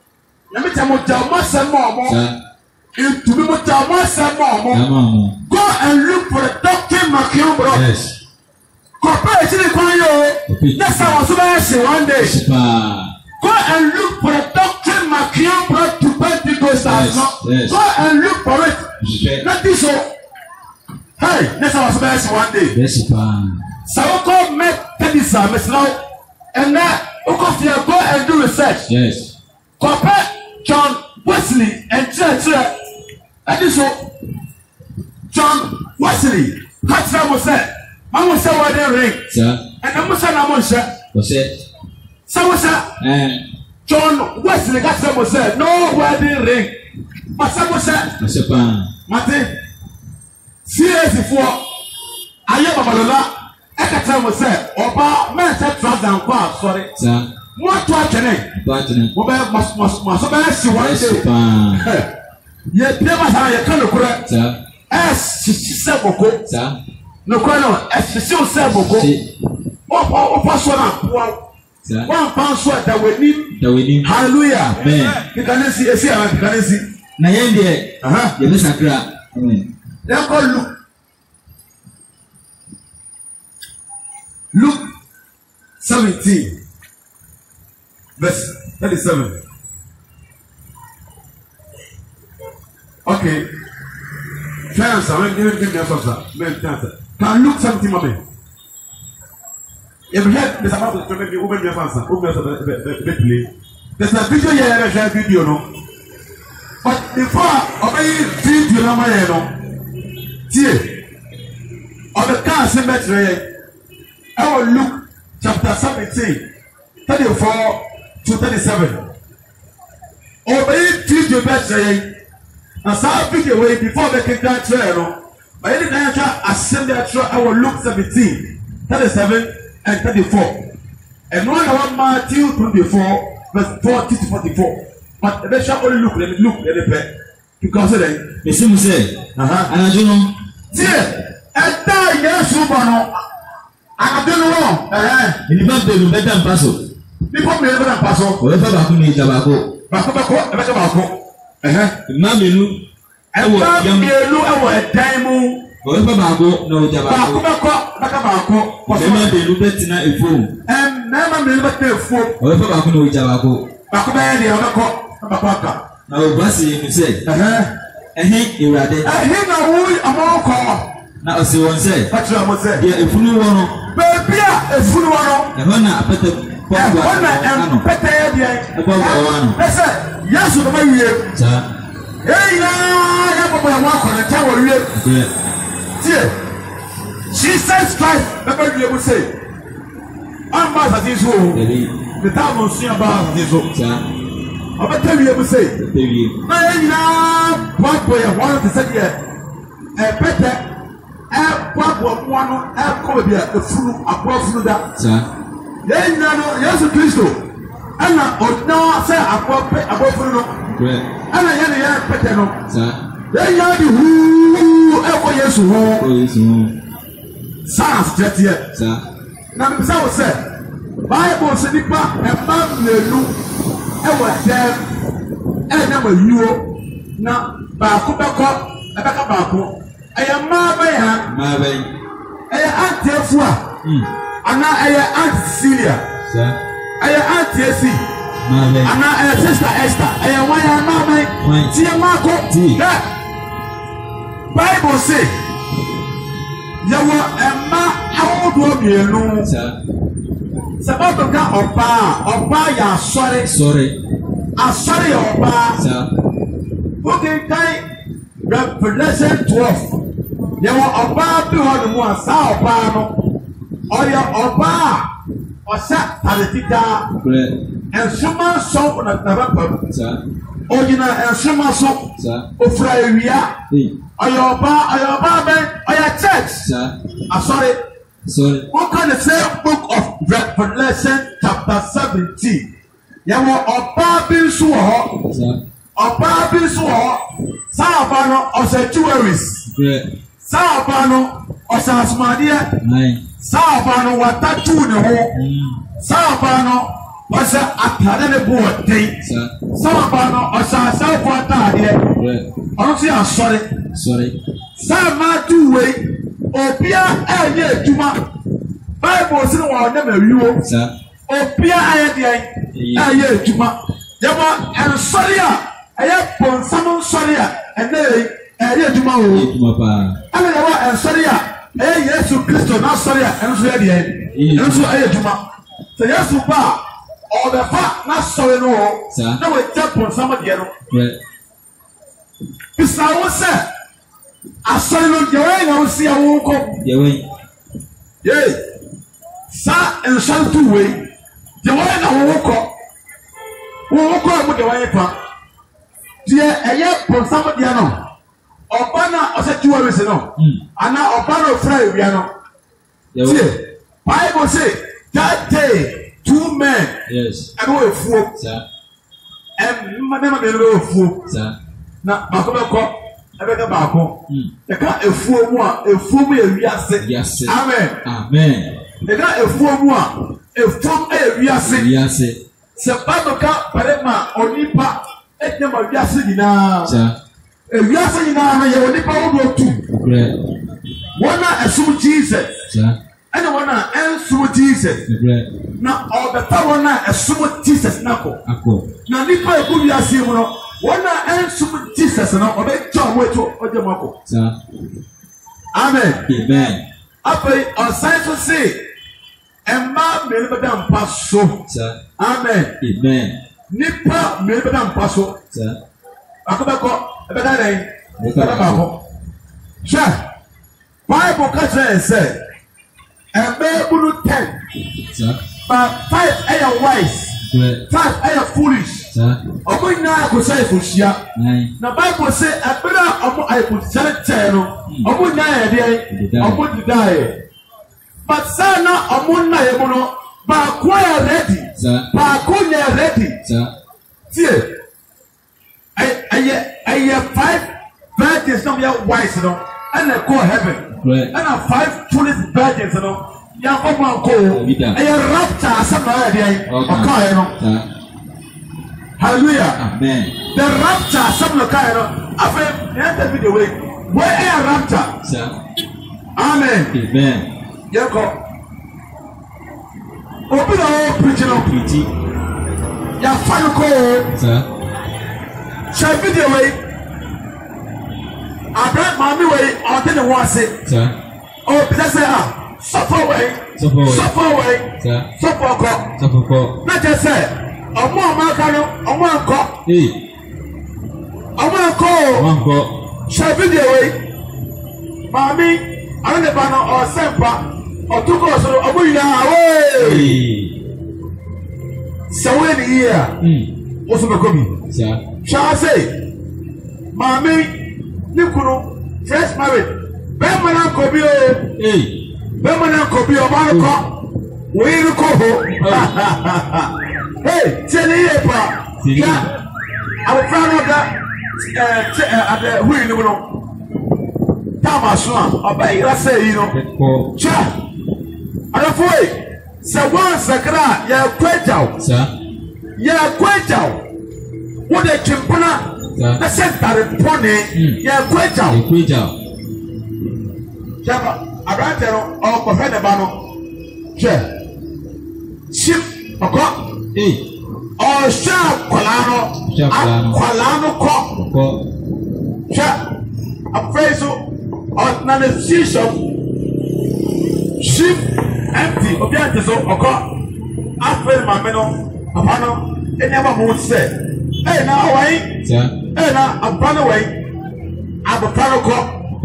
To be more. Go and look for the doctor Macion, bro. Yes. Corporation that's how I was one day. Go and look for the doctor Macion brought to Pentecost. Yes. Go and look for it. Not this so. Hey, that's how I was one day. Yes, so I met Teddysa, Miss Now, and now go and do research. Yes. Compare John Wesley and Church. And this so John Wesley. Catch them was said. I was say what they ring. And I'm saying was it? So was John Wesley got some was said. No wedding ring. But some was said. Mate. Seriously for I am a Balola. I can tell myself, Oba, man, set trust and far, sorry. What to attend? Oba must see one day. Yet, never have a kind of correct. As she said, Boko. No, Colonel, as she still said, Boko. Oh, one pound sweat that we need. Hallelujah. You can see, you can see. Nayende, you listen, amen. Then go look. Luke 17, verse 37. Okay. Chance, I'm going to give me a answer. Can Luke 17, mommy? If you have this about to make you open your answer, there's a video here, there's a video, no? But before obeying video, no, on the car cemetery. I will look chapter 17, 34 to 37. Obey teach best saying, and some video way before the king that trail. By any time assembly I will look 17, 37 and 34. And one Matthew 24, verse 40 to 44. But they shall only look, let me pay. Because they say, and I don't know. See, and die, yes, I don't know. In the back, they better pass. People may never pass off. Whatever Bakuni Jabako. Mamelu, I will young Melu, our time. Whatever Bako, no Jabako. Whatever they look at tonight, a fool. And never never pay for whatever Bakuni Jabako. Bakuma, the other cock, Baka. Now, Bassi, you say, and he erade. I hear no wood among call. Now, as you once said, but you must say, if you want, baby, if you want, and when I put the one and better, yes, yes, the way you hey, I have a walk on a tower. She says, Christ, the baby will say, I'm Master this home, the town will see about this home. I'm a tell you, will say, what boy, I wanted to say, a better. What one called the fruit above that. Then, yes, Christo. And I now say above fruit. And I had a young petano. Then you are the who ever yes, who sounds just yet. Now, the Bible said, Bible said, and man may look ever there and never you. Now, Bakuba, a back. I am Marvin. I am Auntie Fua. And now I am Aunt Celia. I am Auntie C. And now I am Sister Esther. I am one of Marvin. Tia Marco. Bible say, you were a man. How would you know? Sabato ka Oba ya sorry. I'm sorry, Oba. Okay, kind. Revelation 12. There were Oba be on the one Sao Pano or your Oba or Sat Palitica nsoma so na pam ogina nsoma so ofra ewia ayoba ben oya church sorry what can the same book of Revelation chapter 17 yawo oba bin so ho oba bin so ho saaba no osatuaries saaba no osasmadia saaba no watatu ne ho saaba no wasa atade ne bo ten saaba no osasa ko atade ono si asori sama tuwe obia eye etuma Bible sin wa na mawiwo obia eye de eye etuma yaba ensori a eye ponsam nsori a ene eye etuma o ala yaba ensori a eye Yesu Kristo na sori a enso ye de enso eye etuma se Yesu ba obefa na sori no na we je ponsam de no bisa wo se asori no de we na wo si awo ko ye sa ensantu we de we na wo ko mu de we pa de eye ponsam de no oba na osatuwa we se no ana oba no fra ewia no see Bible say that day 2 men and we fuo and madama be no fuo na bakobeko ebeka baako eka efuo mu e wiase amen eka efuo mu e wiase se badoka parema onipa enyama wiase nyina e wiase nyina na ye onipa wo tu wona esum Jesus ene wona ensum Jesus na obeta wona esum Jesus nako na nipa e ku wiase mu no wona ensum Jesus na obe job weto ojemako amen apai on science to say emma me beda mpa so amen nipa me beda mpa so akobeko ebeda den ebeda bako sha Bible catch say embe bulu 10 but 5 are wise 5 are foolish omo ina ko say fushia na Bible say abira omo ai ko chare no omo ina ya de omo didae but sana omo na ye mo no ba ko ya ready ba ko ya ready tie ai 5 virgins no ya wise no and they go heaven and 5 foolish virgins no ya ko man ko ai rapture asama ya de okay no hallelujah amen the rapture some look after the video way where a rapture amen yeko open the preaching ya fan ko share video way abra mami way on the was it oh because suffer way not just say ọmọ amaka no ọmọ anko ṣàbídìí ewé maami alẹ́nìbá no ọ̀sẹ̀mpa ọ̀túnkọ̀ ọ̀sọ̀rọ̀ ọmọ yìí náà awé sẹ̀wé ni yìí à ó sọ mẹ́kọ́ mi ṣáṣẹ́ maami ní kunu fresh married bẹ́ẹ̀ mọ̀ náà kọ̀ bí o bẹ́ẹ̀ mọ̀ náà kọ̀ bí ọmọ anko wọ́n yìí kọ̀ hó. Hey, tell me about I will find out that the wheel, you know. Tamaswan, obey, I say, you know. Cha, I don't wait. So once a cry, you're quite out, sir. You're quite out. What a chimpana, the center pony, you're quite out. Java, I ran there or Professor Bano. Chair, ship, a clock. Ọ̀ṣà kwalano kọ́ ṣá àfẹ́sọ organization ship empty obi àti so ọkọ afẹ́ màmínú àpáná ẹni ẹ̀bá mú sẹ̀ ẹ̀yìn náà wáyé ẹ̀yìn náà àpáná wáyé àbùkánú kọ́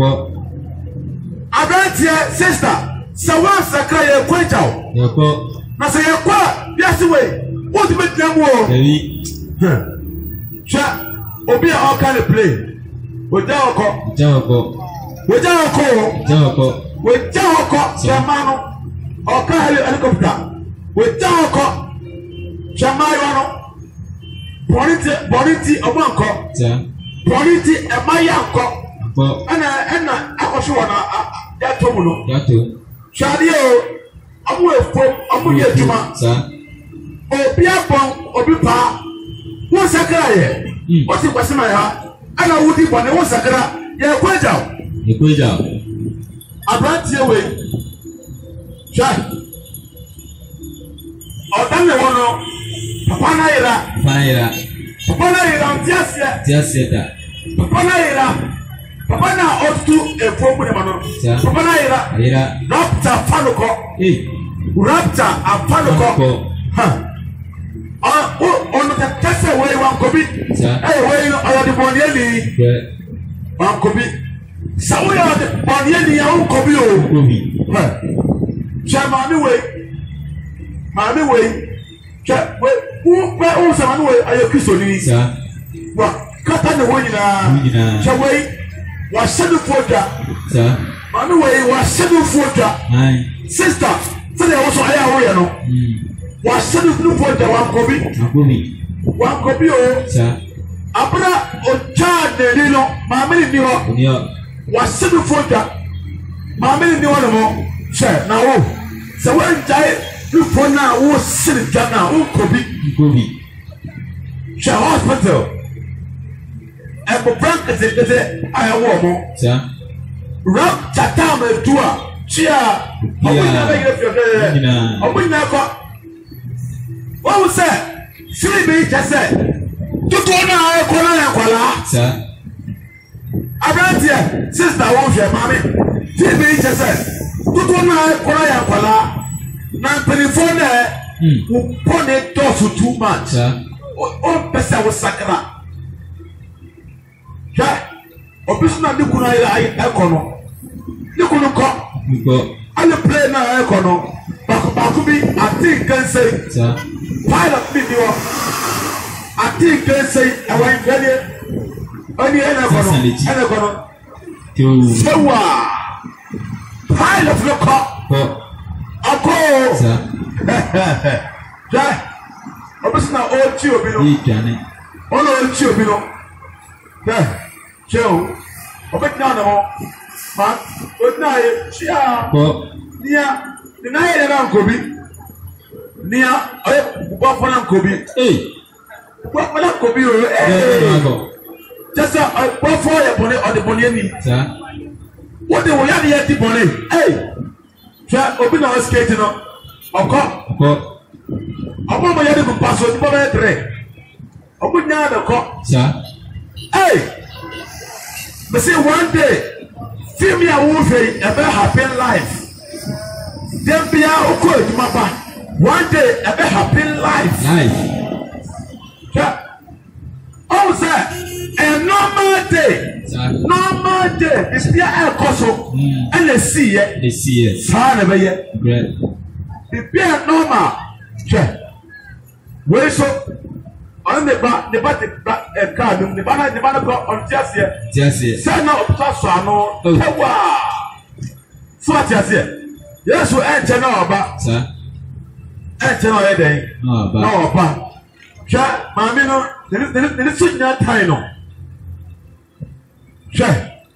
abẹ́ntìẹ sista sẹ wọ́n sẹ̀kẹ́ yẹ kọ́ ìjà o na sẹ yẹ kọ́ bí a sì wẹ̀ What do you mean? Obi all kind of play. Without Shamano or Kyle helicopter. Without Shamayano. Boniti a manco. Boniti a mayanco. And I was one that Tomuno. Shadio, I'm with Amuya Juma. Obiapon, Obipa. What's a guy? What's it was in my heart? And I would be one. What's a guy? Yeah, quite out. I brought you away. Shut. Oh, then the one. Papa Naira. Yes, Papa Naira. Papa na ought to a program. Papa Naira. Raptor Paluco. Raptor and Paluco. On the test away one could hey, where you are the Bonielli. One could be. So we are the Bonielli, our Cobio. Shamani way. Who also are your Christians? What cut on the way now? Shaway was 7 for that. Manuway was 7 for that. Sister, so they also are was 7 for the one copy. Abra or child, the little mammy was 7 for that. Mammy knew one more. Now, so when you for now was sitting down now, could be shall hospital. And for practice, I have one more. Rub Chatam and Tua, Chia. What was that? Silly me just said. To I ran here, sister, won't you, mammy? Silly me just said. To now, 24 there, who put it off too much. Oh, Pesa was Sakara. Obisna di kuna ila ekono. Di kuna ko. Ale play na ekono. Bakubi ati can say. Pilot video. Ati can say awan gani. Oni ekono. Sewa. Pilot no ko. Ako. Ja. Obisna ochi obino. Ono ochi obino. Ja. Joe, open down the hall. But night, Chia, near the night around Kobe. Near Buffalo Kobe. Buffalo Kobe, just a Buffalo upon it on the Boniani. What they will have yet the Bonnie? Hey, open our skating up. Upon my other password, open now the cop. Hey. But say one day, feel me a wolfie a very happy life. Then be out cold, Mama. One day, a very happy life. Oh, sir, a normal day is the air castle and the sea, son of a year. Be a normal. Where so? On the back, the card, the banner on Jessie. Send out Tassano. So, Jessie. Yes, we enter now about, sir. Enter no day. No, about. Chat, Mamino, there is that time. Chat.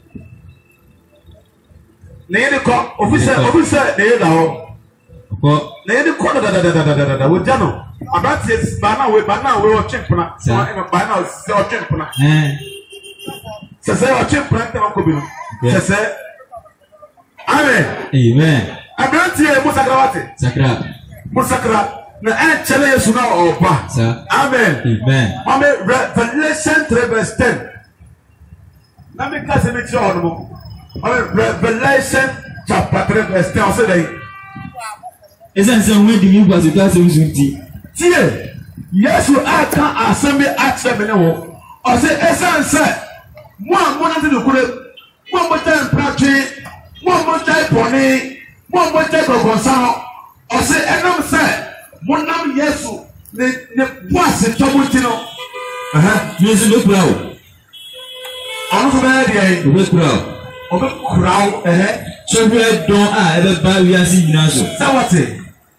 Lady Cock, officer, they know. Lady Cock, with Jano. About this, by now we were chimping. By now, it's our chimping. Say, our chimping, say, Amen. I'm not here, Musakra. The end challenge now, Amen. Revelation 3:10. Let me cast it on Revelation chapter 3:10. Isn't some way to you was a class of Zunti? Yes, you are can't assembly at 7. Or say, Essence, one more to the group, one more time, Patrick, one more time, Pony, one more time of Gonzalo. Or say, and I'm said, one number, yes, ne boise tɔmutino Nisi no kura o. ɔno so bɛyɛ deɛ Obe kura o. ɔbɛkura wo So we don ebe ba wi asi nyina so. sawate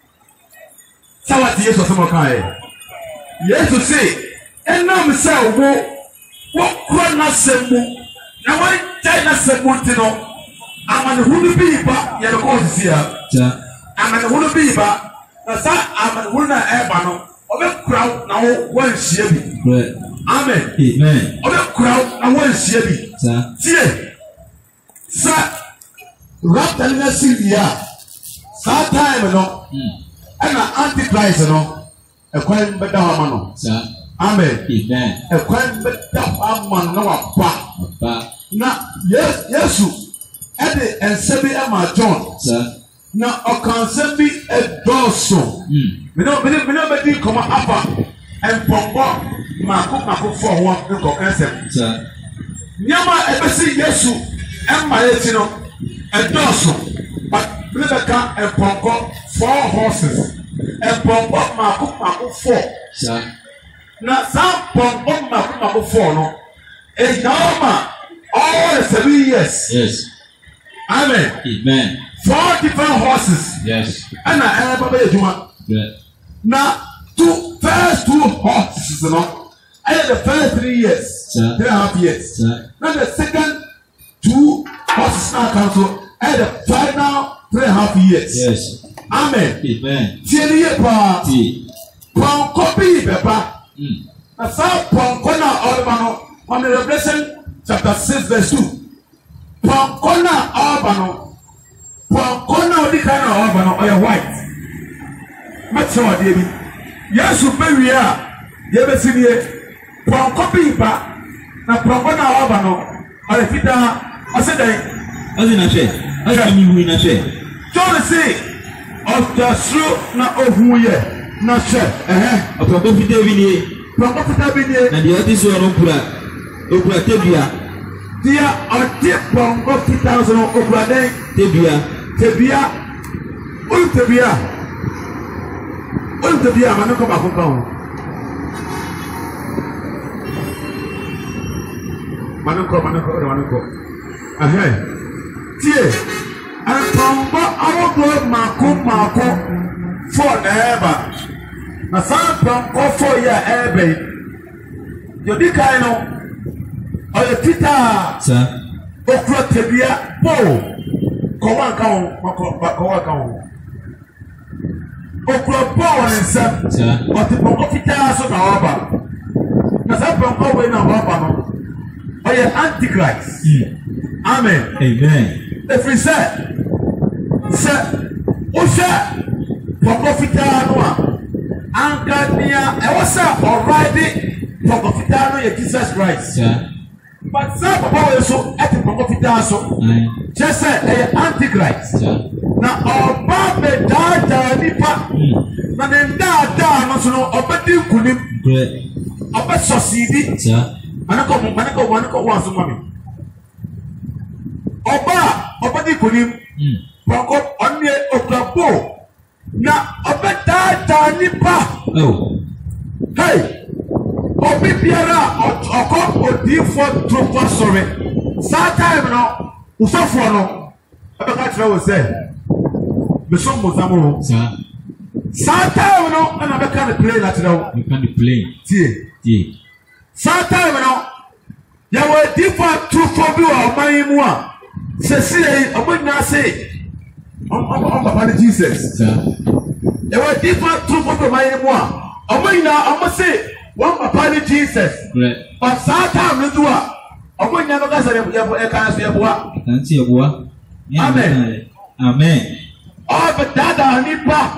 Yesu ɔsɛm ɔkaeɛ Yesu se ɛnam sɛ wo kura n'asɛm mu na wɔgyae n'asɛm mu nti no amanehunu bi ba yɛde kɔ osisi a amanehunu bi ba na saa amanehunu na ɛba no ɔbɛkura wo na wɔnhyia bi amen ɔbɛkura wo na wɔnhyia bi tie sɛ rapta no si wie a saa time no ɛna antichrist no ɛkwan bɛda hɔ ama no amen ɛkwan bɛda hɔ ama no na waba na Yesu ɛde nsɛm bi ama John na ɔka nsɛm bi ɛdɔɔso mene bɛdi nkɔmɔ afa mpɔnkɔ mako fɔ hɔ nkɔka nsɛm nneɛma ɛbɛsi Yesu ɛma yɛti no ɛdɔɔso mene bɛka mpɔnkɔ 4 horses mpɔnkɔ mako 4 na saa mpɔnkɔ mako 4 no ɛgyina ma all the 7 years. Yes. Amen. 4 different horses. Yes. And I have a juma. Now, first 2 horses, you know. I had the first 3 years, 3.5 years. Now the second 2 horses now come to. I had the final 3.5 years. Yes. Amen. Amen. Copy paper. Now some on the Revelation chapter 6 verse 2. Pankona Albano. Pankona Odikana Albano or white. Matso David. Yes, you bury ya. You ever seen it? Pankopipa. Na Pankona Albano. Or if it I said, as in a share. As I mean, in a share. Don't say of the slow na who ye. Not share. A Pankopi David. Pankopi David. And the artist were Okura Tebia. Dia ɔte pɔnkɔ 5000 okuraden tebia olu ma ne kɔ baako kan o ma ne kɔ tie pɔnkɔ ahodoɔ mako 4 na ɛɛba na saa pɔnkɔ 4 yɛ ɛɛbɛ yi yodi kan no ɔyɛ fitaa okura tebia pole kɔwa ka ho okura pole ne nsɛm ɔte pɔnkɔ fitaa so na ɔba na saa pɔnkɔ wei na ɔba no ɔyɛ antichrist amen ɛfiri sɛ wohwɛ pɔnkɔ fitaa no a anka nea ɛwɔ sɛ ɔride pɔnkɔ fitaa no yɛ Jesus Christ. But some people so at the Pokofita so just say antichrist. Now Oba be da nipa. Na den da no so no obedi kunim. Oba succeed. Manako wanso mami. Oba obedi kunim. Poko onye okrabo. Na oba da nipa. Oh. Hey. Obi biara ọkọ odifo trofo sọrọ saa time no usofo no abeka kyerɛ wo sɛ beso mozamo saa time no ana beka ne play na kyerɛ wo you can play tie saa time no ya wo odifo trofo bi wɔ ɔman mu a sɛsie ɔmo nyinaa se ɔmo papa ne Jesus ya wo odifo trofo bi wɔ ɔman mu a ɔmo nyinaa ɔmo se one papa ni Jesus. But saa time no do a ɔmo nya no kasa yɛbo ɛka so yɛboa. Kanti yɛboa. Amen. Amen. Ɔbɛ dada nipa.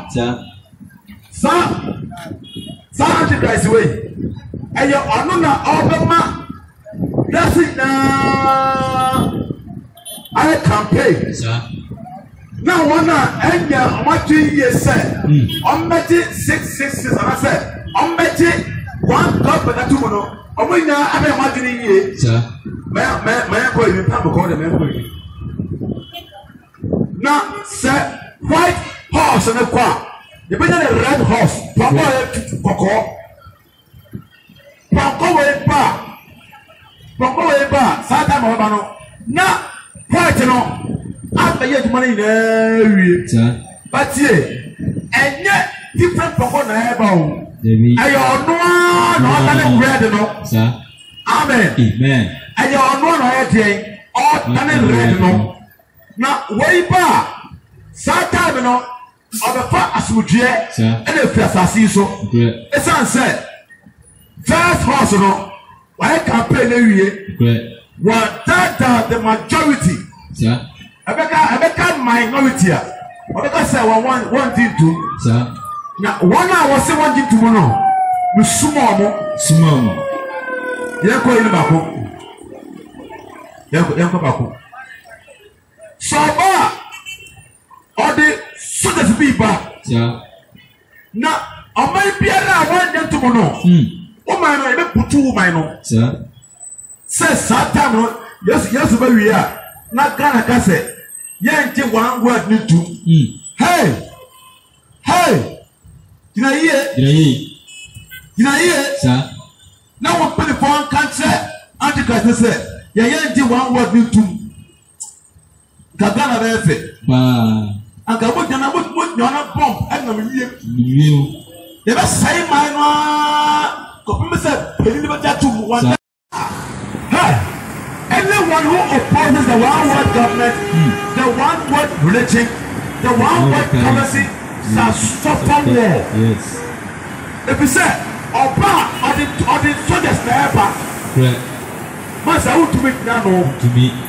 Saa antichrist wei. Ɛyɛ ɔno na ɔbɛma yasi naa ayɛ campaign. Na wɔn a ɛnya ɔmatwe yie sɛ ɔmbɛgye 666 anasɛ ɔmbɛgye 1 cup na tumu no omo nya abe ma dini yie me ko ni pa ko de me ko na se white horse na kwa You better a red horse. Papa, Coco. Papa, way back. Papa, way back. Satan, Obano. Now, quite enough. After yet money in area. But yeah, and yet different Papa Nabo. I don't red, no, sir. Amen. Amen. I don't know I day. All done red, no. Now, way back. Satan, no. Of the fact as we get and if I see so, it's unsaid. First horse, no, I campaign area. What that the majority, sir. I become minority. I say one thing to, sir. Now, 1 hour, say one thing to no. You small. You're going back. You're back. So, all the so that be back. Yeah. Now, I might be around gentleman. Oh, my, I don't put 2 minor. Sir. Says Satan, yes, we are. Not gonna cast it. Yank one word need to. Hey! You know, sir. Now, what put the phone can't say. Antichrist said, Yank one word need to. Gagana Befe. And I would not bomb and you never say my anyone who opposes the one word government, the one word religion, the one word policy shall suffer war. Yes. If you say, or the soldiers never, Master, I want to make now to me.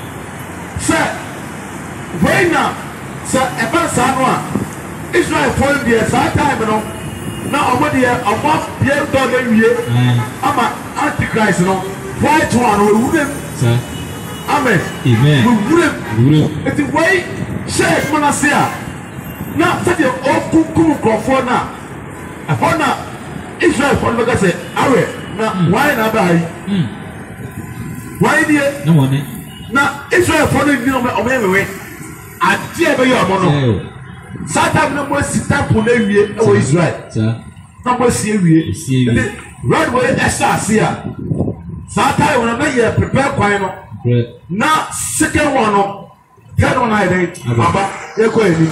Sir, wait now. So, ever Sanwa, Israel followed the exact time, now over the above Pierre Dogger, I'm an antichrist, white one, we wouldn't, sir. Amen. Amen. We wouldn't. It's the way, Sheikh Manasseh. Now, such a old cuckoo for now. A honor, Israel followed the say, Awe, now, why not die? Why, dear? No money. Now, Israel followed you on every I dear your mono. Satan no more sit up on Israel. No more serious. Right way, Essia. Satan will not yet prepare quino. Now, second one, third one I did. Baba, you're going.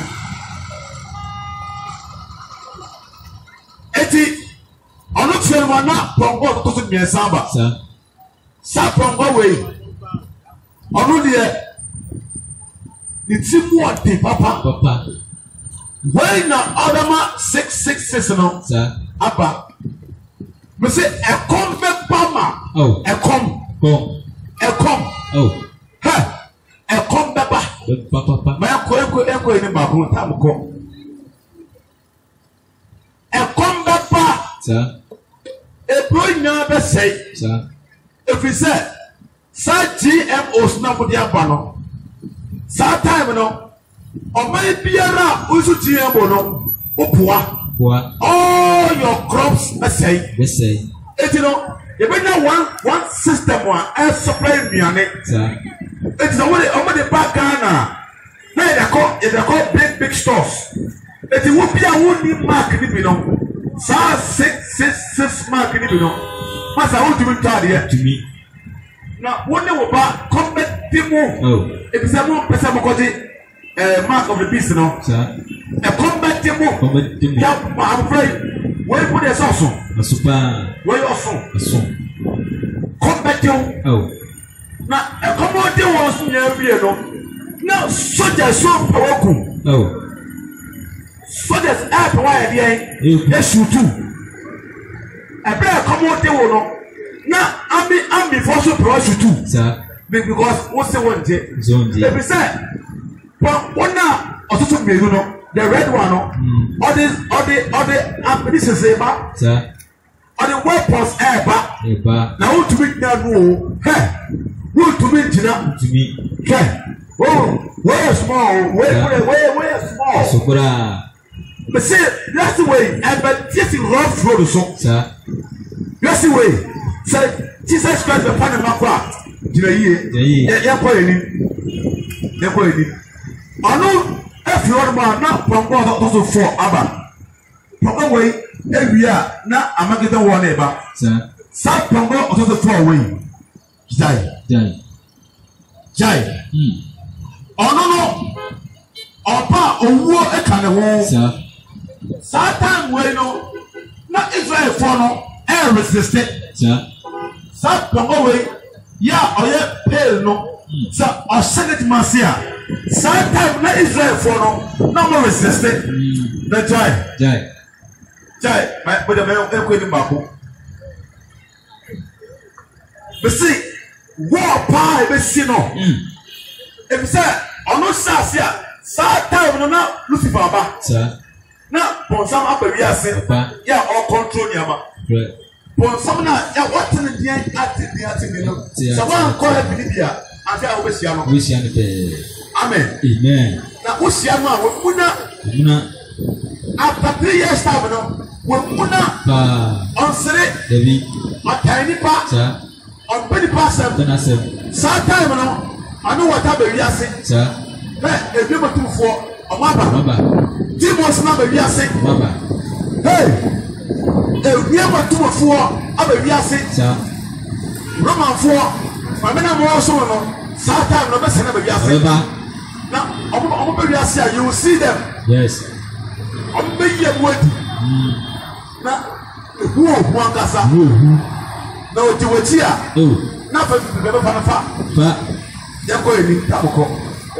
Eti, I'm not sure one now from what to me a samba. Sir from away. On it's more the papa. When now Adama 666 no, sir. Abba. Me say a come back pama. Oh, a come. Oh, ha. A come back. Papa. My uncle in my room. A come back pa. Sir. A boy never say, sir. If we say, such GMOs now for the abano. That time, no, or my Piera, who's a GMO, no, all your crops, let's say, it's you better one system, one air supply me on it. It's already back Ghana. Now they call big stores. It will be a wounded mark, you know. Sa 6 mark, you know. Master, I want to retire here to me. Now, one day we'll back, come back, Timo. If it's a more person, mark of the beast, no, sir. A combat Timo. I'm afraid. Where put a sauce? A super. Where also? A song. Combat you. Oh. Now, a combat you was near no. Now, soldiers so powerful. Oh. Soldiers act why they shoot too. A better combat you no. Now, I'm before so proud too, sir. Because what's the one day? Let me say, one now, also me, you know, the red one, or the this is a sir. Or the weapons ever. Now, who to meet now? Hey, who to meet now? To me, hey, oh, where small, where small. So good. But see, that's the way. But just in rough road, so, sir. That's the way. Say, Jesus Christ, the Father, my father. Yeah, I know if you are not from God, also for Abba. pɔnkɔ wei ewia na amagede wɔ ne ba saa pɔnkɔ ɔtɔtɔ fɔ wei jai ɔno no ɔba owuo ɛka ne ho saa time wei no na Israel fɔ no resiste saa pɔnkɔ wei yɛ ɔyɛ pale no sɛ ɔhyɛ ne tuma se a saa time na Israel fɔ no na mo resiste na jai bɛdɛ bɛ ɛkɔ ni baako bɛsi wɔɔ paa ebɛsi no ebisɛ ɔno saase a saa time no na Lucifer aba na bɔnsam aba wiase yɛ a ɔkɔntrol nneɛma bɔnsam na yɛ wɔte ne deɛ ate ne no sɛ wɔankɔ yɛ bini bi a ase a wɔbɛhyia no amen na wohyia no a wɔmuna after 3 years time no wɔmuna ɔnsere ɔtae nipa ɔmpɛ nipa asɛm saa time no ano wɔta aba wiase na ebi matumfoɔ ɔmo aba demons na aba wiase ebi matumfoɔ aba wiase romanfoɔ maame na mo so no saa time no bɛsɛ na aba wiase na ɔmo ba wiase a you will see them ɔmo bɛ yie mu adi na ehu ohu ankasa na odi wɔkyi a na afɛ bɛbɛ fa na fa yɛkɔ eni tabokɔ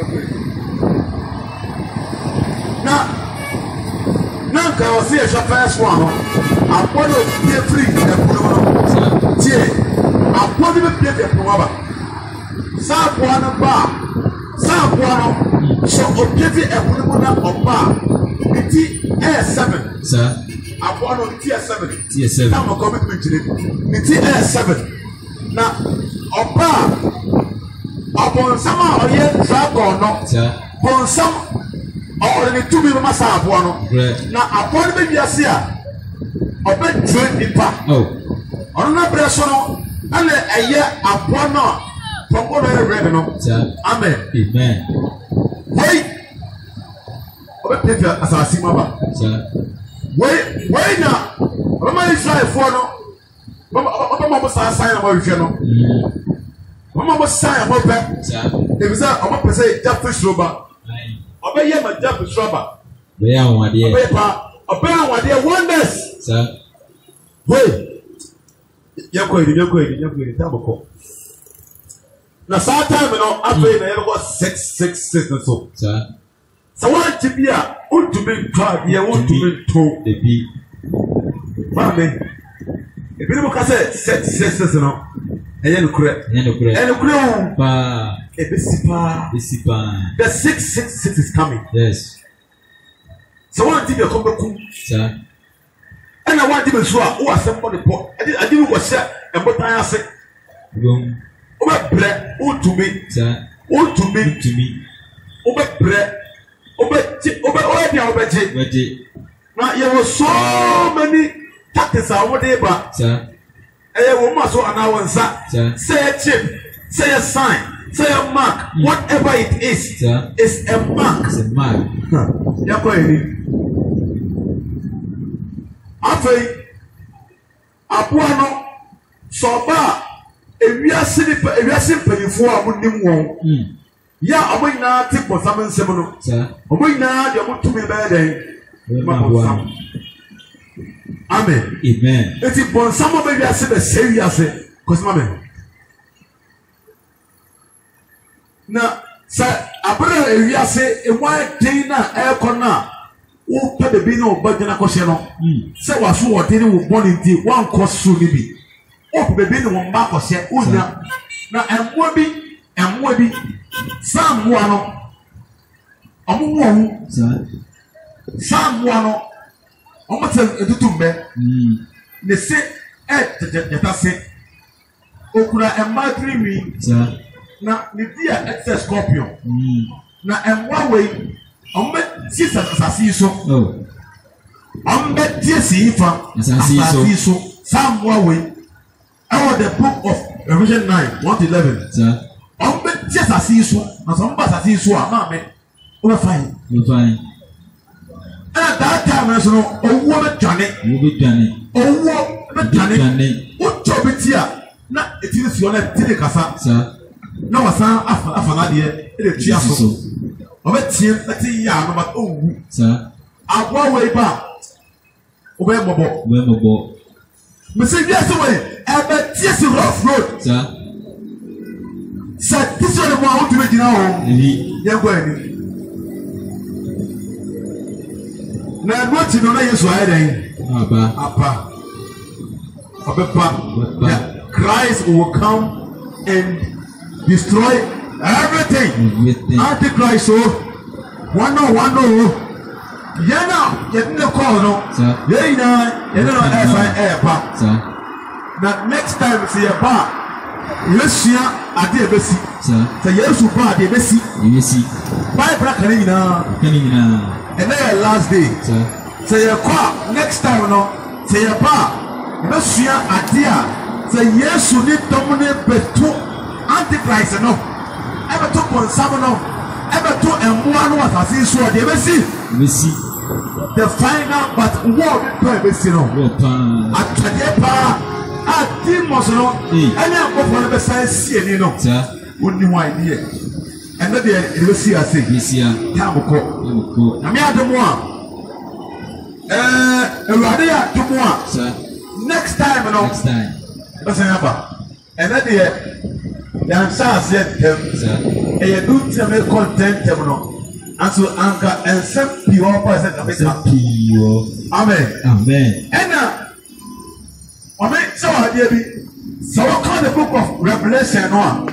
na nka ɔsi ɛhwɛ first one no akɔ na opie firi ɛpono no tie akɔ no bɛ pie ɛpono aba saa akɔ no ba saa akɔ no sɛ opie fi ɛpono mu na ɔba ne ti ɛyɛ 7 akɔ no ne ti yɛ 7 tam ɔkɔ bi tumi kyerɛ ne ti ɛyɛ 7 na ɔba ɔbɔnsam a ɔyɛ dragon no bɔnsam ɔde ne tumi no ma saa aboa no na aboa no bɛ wiase a ɔbɛ dwe nipa ɔno na brɛ so no ɛna ɛyɛ aboa no a pɔnkɔ no yɛ red no amen wei ɔbɛ pɛ fi asase mu aba wei na ɔbɛma Israelfoɔ no ɔbɛma ɔmo saa san na ɔmo ahwehwɛ no ɔmo san a ɔmo pɛ ebisa ɔmo pɛ sɛ gya fish roba ɔbɛyɛ ma gya fish roba ɔbɛyɛ awadeɛ wonders wei yɛkɔ edi tabokɔ na saa time no afei na yɛbɛkɔ 666 no so sɛ wɔnkye bi a wontumi ntɔ adeɛ wontumi nto maame ebinom ka sɛ 666 no ɛyɛ nokorɛ wo ebesi paa the 666 is coming sɛ wɔnti bi ɛkɔm bɛkum ɛna wɔnti bi nso a wowɔ asɛm bɔ ne pɔ ade bi wɔhyɛ ɛbotan ase wobɛbrɛ wontumi wobɛbrɛ wobɛyɛ bia wobɛgye na yɛwɔ so many tactics a wode ba ɛyɛ wɔ mu aso anaa wɔ nsa sɛ yɛ chip sɛ yɛ sign sɛ yɛ mark whatever it is is a mark yɛkɔ yɛni afei aboa no sɛ ɔba a ewiase mpanyinfoɔ a wɔnim wɔn yɛ a wɔn nyinaa te bɔnsam nsɛm no wɔn nyinaa deɛ wɔn tumi bɛyɛ dɛn ma bɔnsam amen eti bɔnsam a bɛ wiase bɛ sɛ wiase kɔsima mɛ na sɛ abere a ewiase emu ayɛ den na ɛɛkɔ na wɔpɛ beebi na ɔba gyina kɔhyɛ no sɛ waso wɔden ne wɔ bɔ ne nti wankɔ so ne bi wɔpɛ beebi na wɔn ba kɔhyɛ wonya na ɛmoa bi saa mmoa no ɔmo mu ɔmo saa mmoa no ɔmo tɛ etutu mbɛ ne se ɛgyata se okura mmaa tirinwi na ne di a ɛte scorpion na mmoa wei ɔmo bɛ tie asase yi so ɔmo bɛ tie si yi fa asase yi so saa mmoa wei ɛwɔ the book of Revelation 9:1-11 ɔmo bɛ tie asase yi so na sɛ ɔmo ba asase yi so a maame ɔbɛ fa yi And that time, so a woman Johnny, you be done. oh, Johnny, what job it's here? Not it is your Tilicasa, Sir. No, son, after the Chiasso. Of a team, let's see, young, but oh, sir. I'll go way back. Where Bobo. Mr. Yes, away, and that yes, rough road, Sir. Sir, this is the one to make it now. You're going. Now, what you know is why Apa. Christ will come and destroy everything. Antichrist, one no. Yana, you didn't call no. Yeah, you know, F.I.A. Now, next time, see a bar. Yes, I did a see. So, yes, you bar, they see. You see. Bye, Bracanina. And then last day. Say your car next time, no. Say your bar. Yes, you are. Say yes, you need dominate betu Antichrist, no. Ever took on some no. Ever took and one was as he saw. They will see. We see. The final, but what we see no. At the bar, at Timos, no. And I'm going to say, you know, only one idea. And then they will see us. This year, Tamoko. I mean, I don't want. Radia to more, sir. Next time, no. Next time. What's happening? And then the answer said, sir. And you do tell me content, no. And so, Anka and some pure person. Amen. Amen. And now, Amen. So, I did. So, what kind of book of Revelation, no?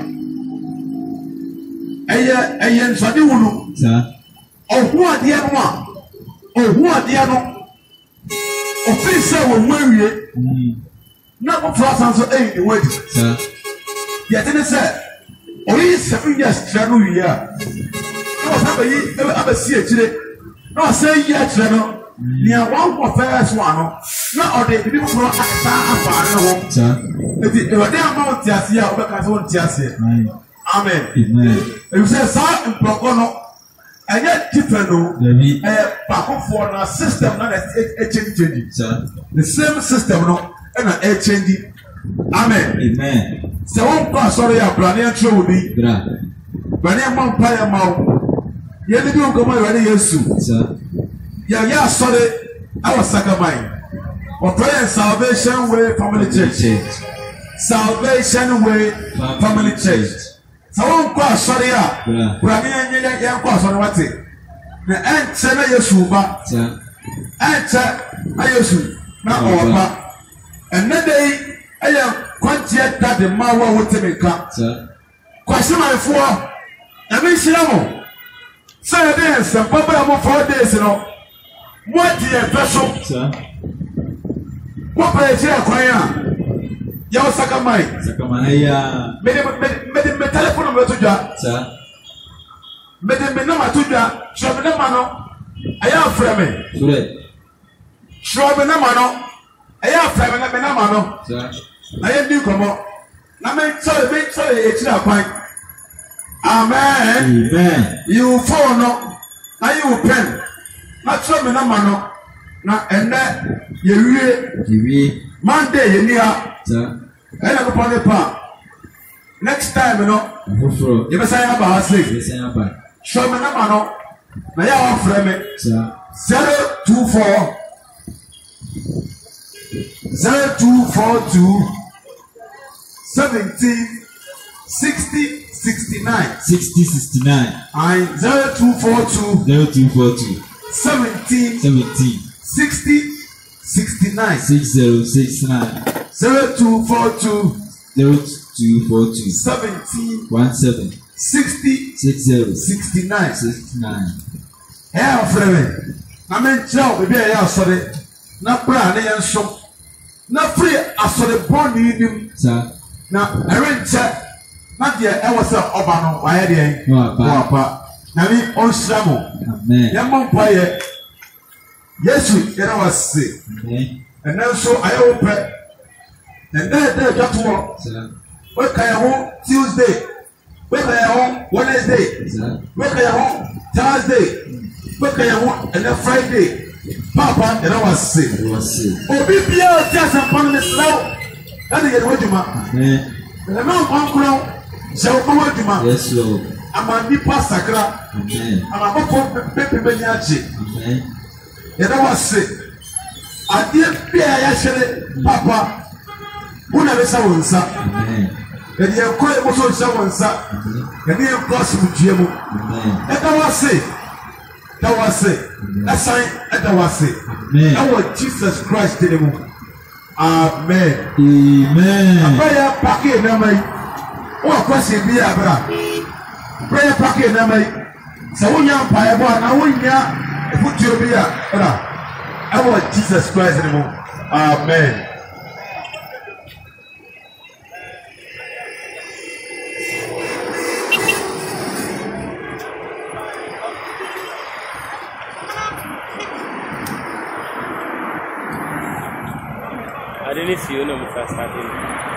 And so, you know, sir. Oh, who are the other one? Oh, who are the other? Official will marry. Not for us answer the wedding. Sir. Yet in the set. Only 7 years travel here. No, have a see today. No, say yet, no. Near one for first one. Not all the people from Afar. Sir. If they are not Tiasia, because I want Tiasia. Amen. Amen. You say, Sir, in Procono. I get different, no. Back for our system, not a change. The same system, no, and a change. Amen. Amen. So, one pass, sorry, a brand new will be. Brand new empire mouth. You didn't go my way, yes, sir. Yeah, sorry, I was Sakamai. For prayer salvation way, family church. Salvation way, family church. So one cross sorry ya. Brother yan cross on what it. The answer na Yesuba. Answer na Yesu. Na oba. And that day I am quantiet that the mawa wote meka. Kwasi my four. I mean shiramo. Say there some papa mo 4 days no. What the vessel? What pay share kwaya? Yaw Sakamai. Sakamai. Me telephone number to ja. Sir. Me number to ja. Show me number no. I am frame. Sure. Show me number no. I am frame me number no. Sir. I am new come on. Na me sorry e tira kwan. Amen. Amen. You phone no. Na you pen. Na show me number no. Na ende ye Monday ye nia. Sir. I have a pony pa. Next time, you know, you must say about sleep. Show me number no. Now you are frame 024 0242 17 60 69 60 69 and 0242 17 60 69 6069 0242 17 60 69 Hey, friend. I mean, tell me, I saw it. Not brand and so. Not free, I saw the born in him. Now, I read chat. Not yet, I was a Obano. Why are they? No, Papa. Now, me on Samo. Young man, quiet. Yes, we was sick. And then so I open. And then they got to work. Where can I home Tuesday? Where can I home Wednesday? Where can I home Thursday? Where can I home and then Friday? Papa, and I was sick. Obi Bia just upon the slow. That is what you want. The man uncle shall come out to my yes, Lord. I'm a nipa sacra. I'm a book Pepe Benyachi. And I was sick. I did be actually, Papa. Who never saw one, sir. And you have quite also someone, sir. And you have possible Jimo. And I was sick. That was it. That sign, that was it. That was Jesus Christ in the moon. Amen. Amen. Prayer packet number. What question be abra? Prayer packet number. So when you are payable, now when you are put your beer. That was Jesus Christ in the moon. Amen. I didn't see you no more starting.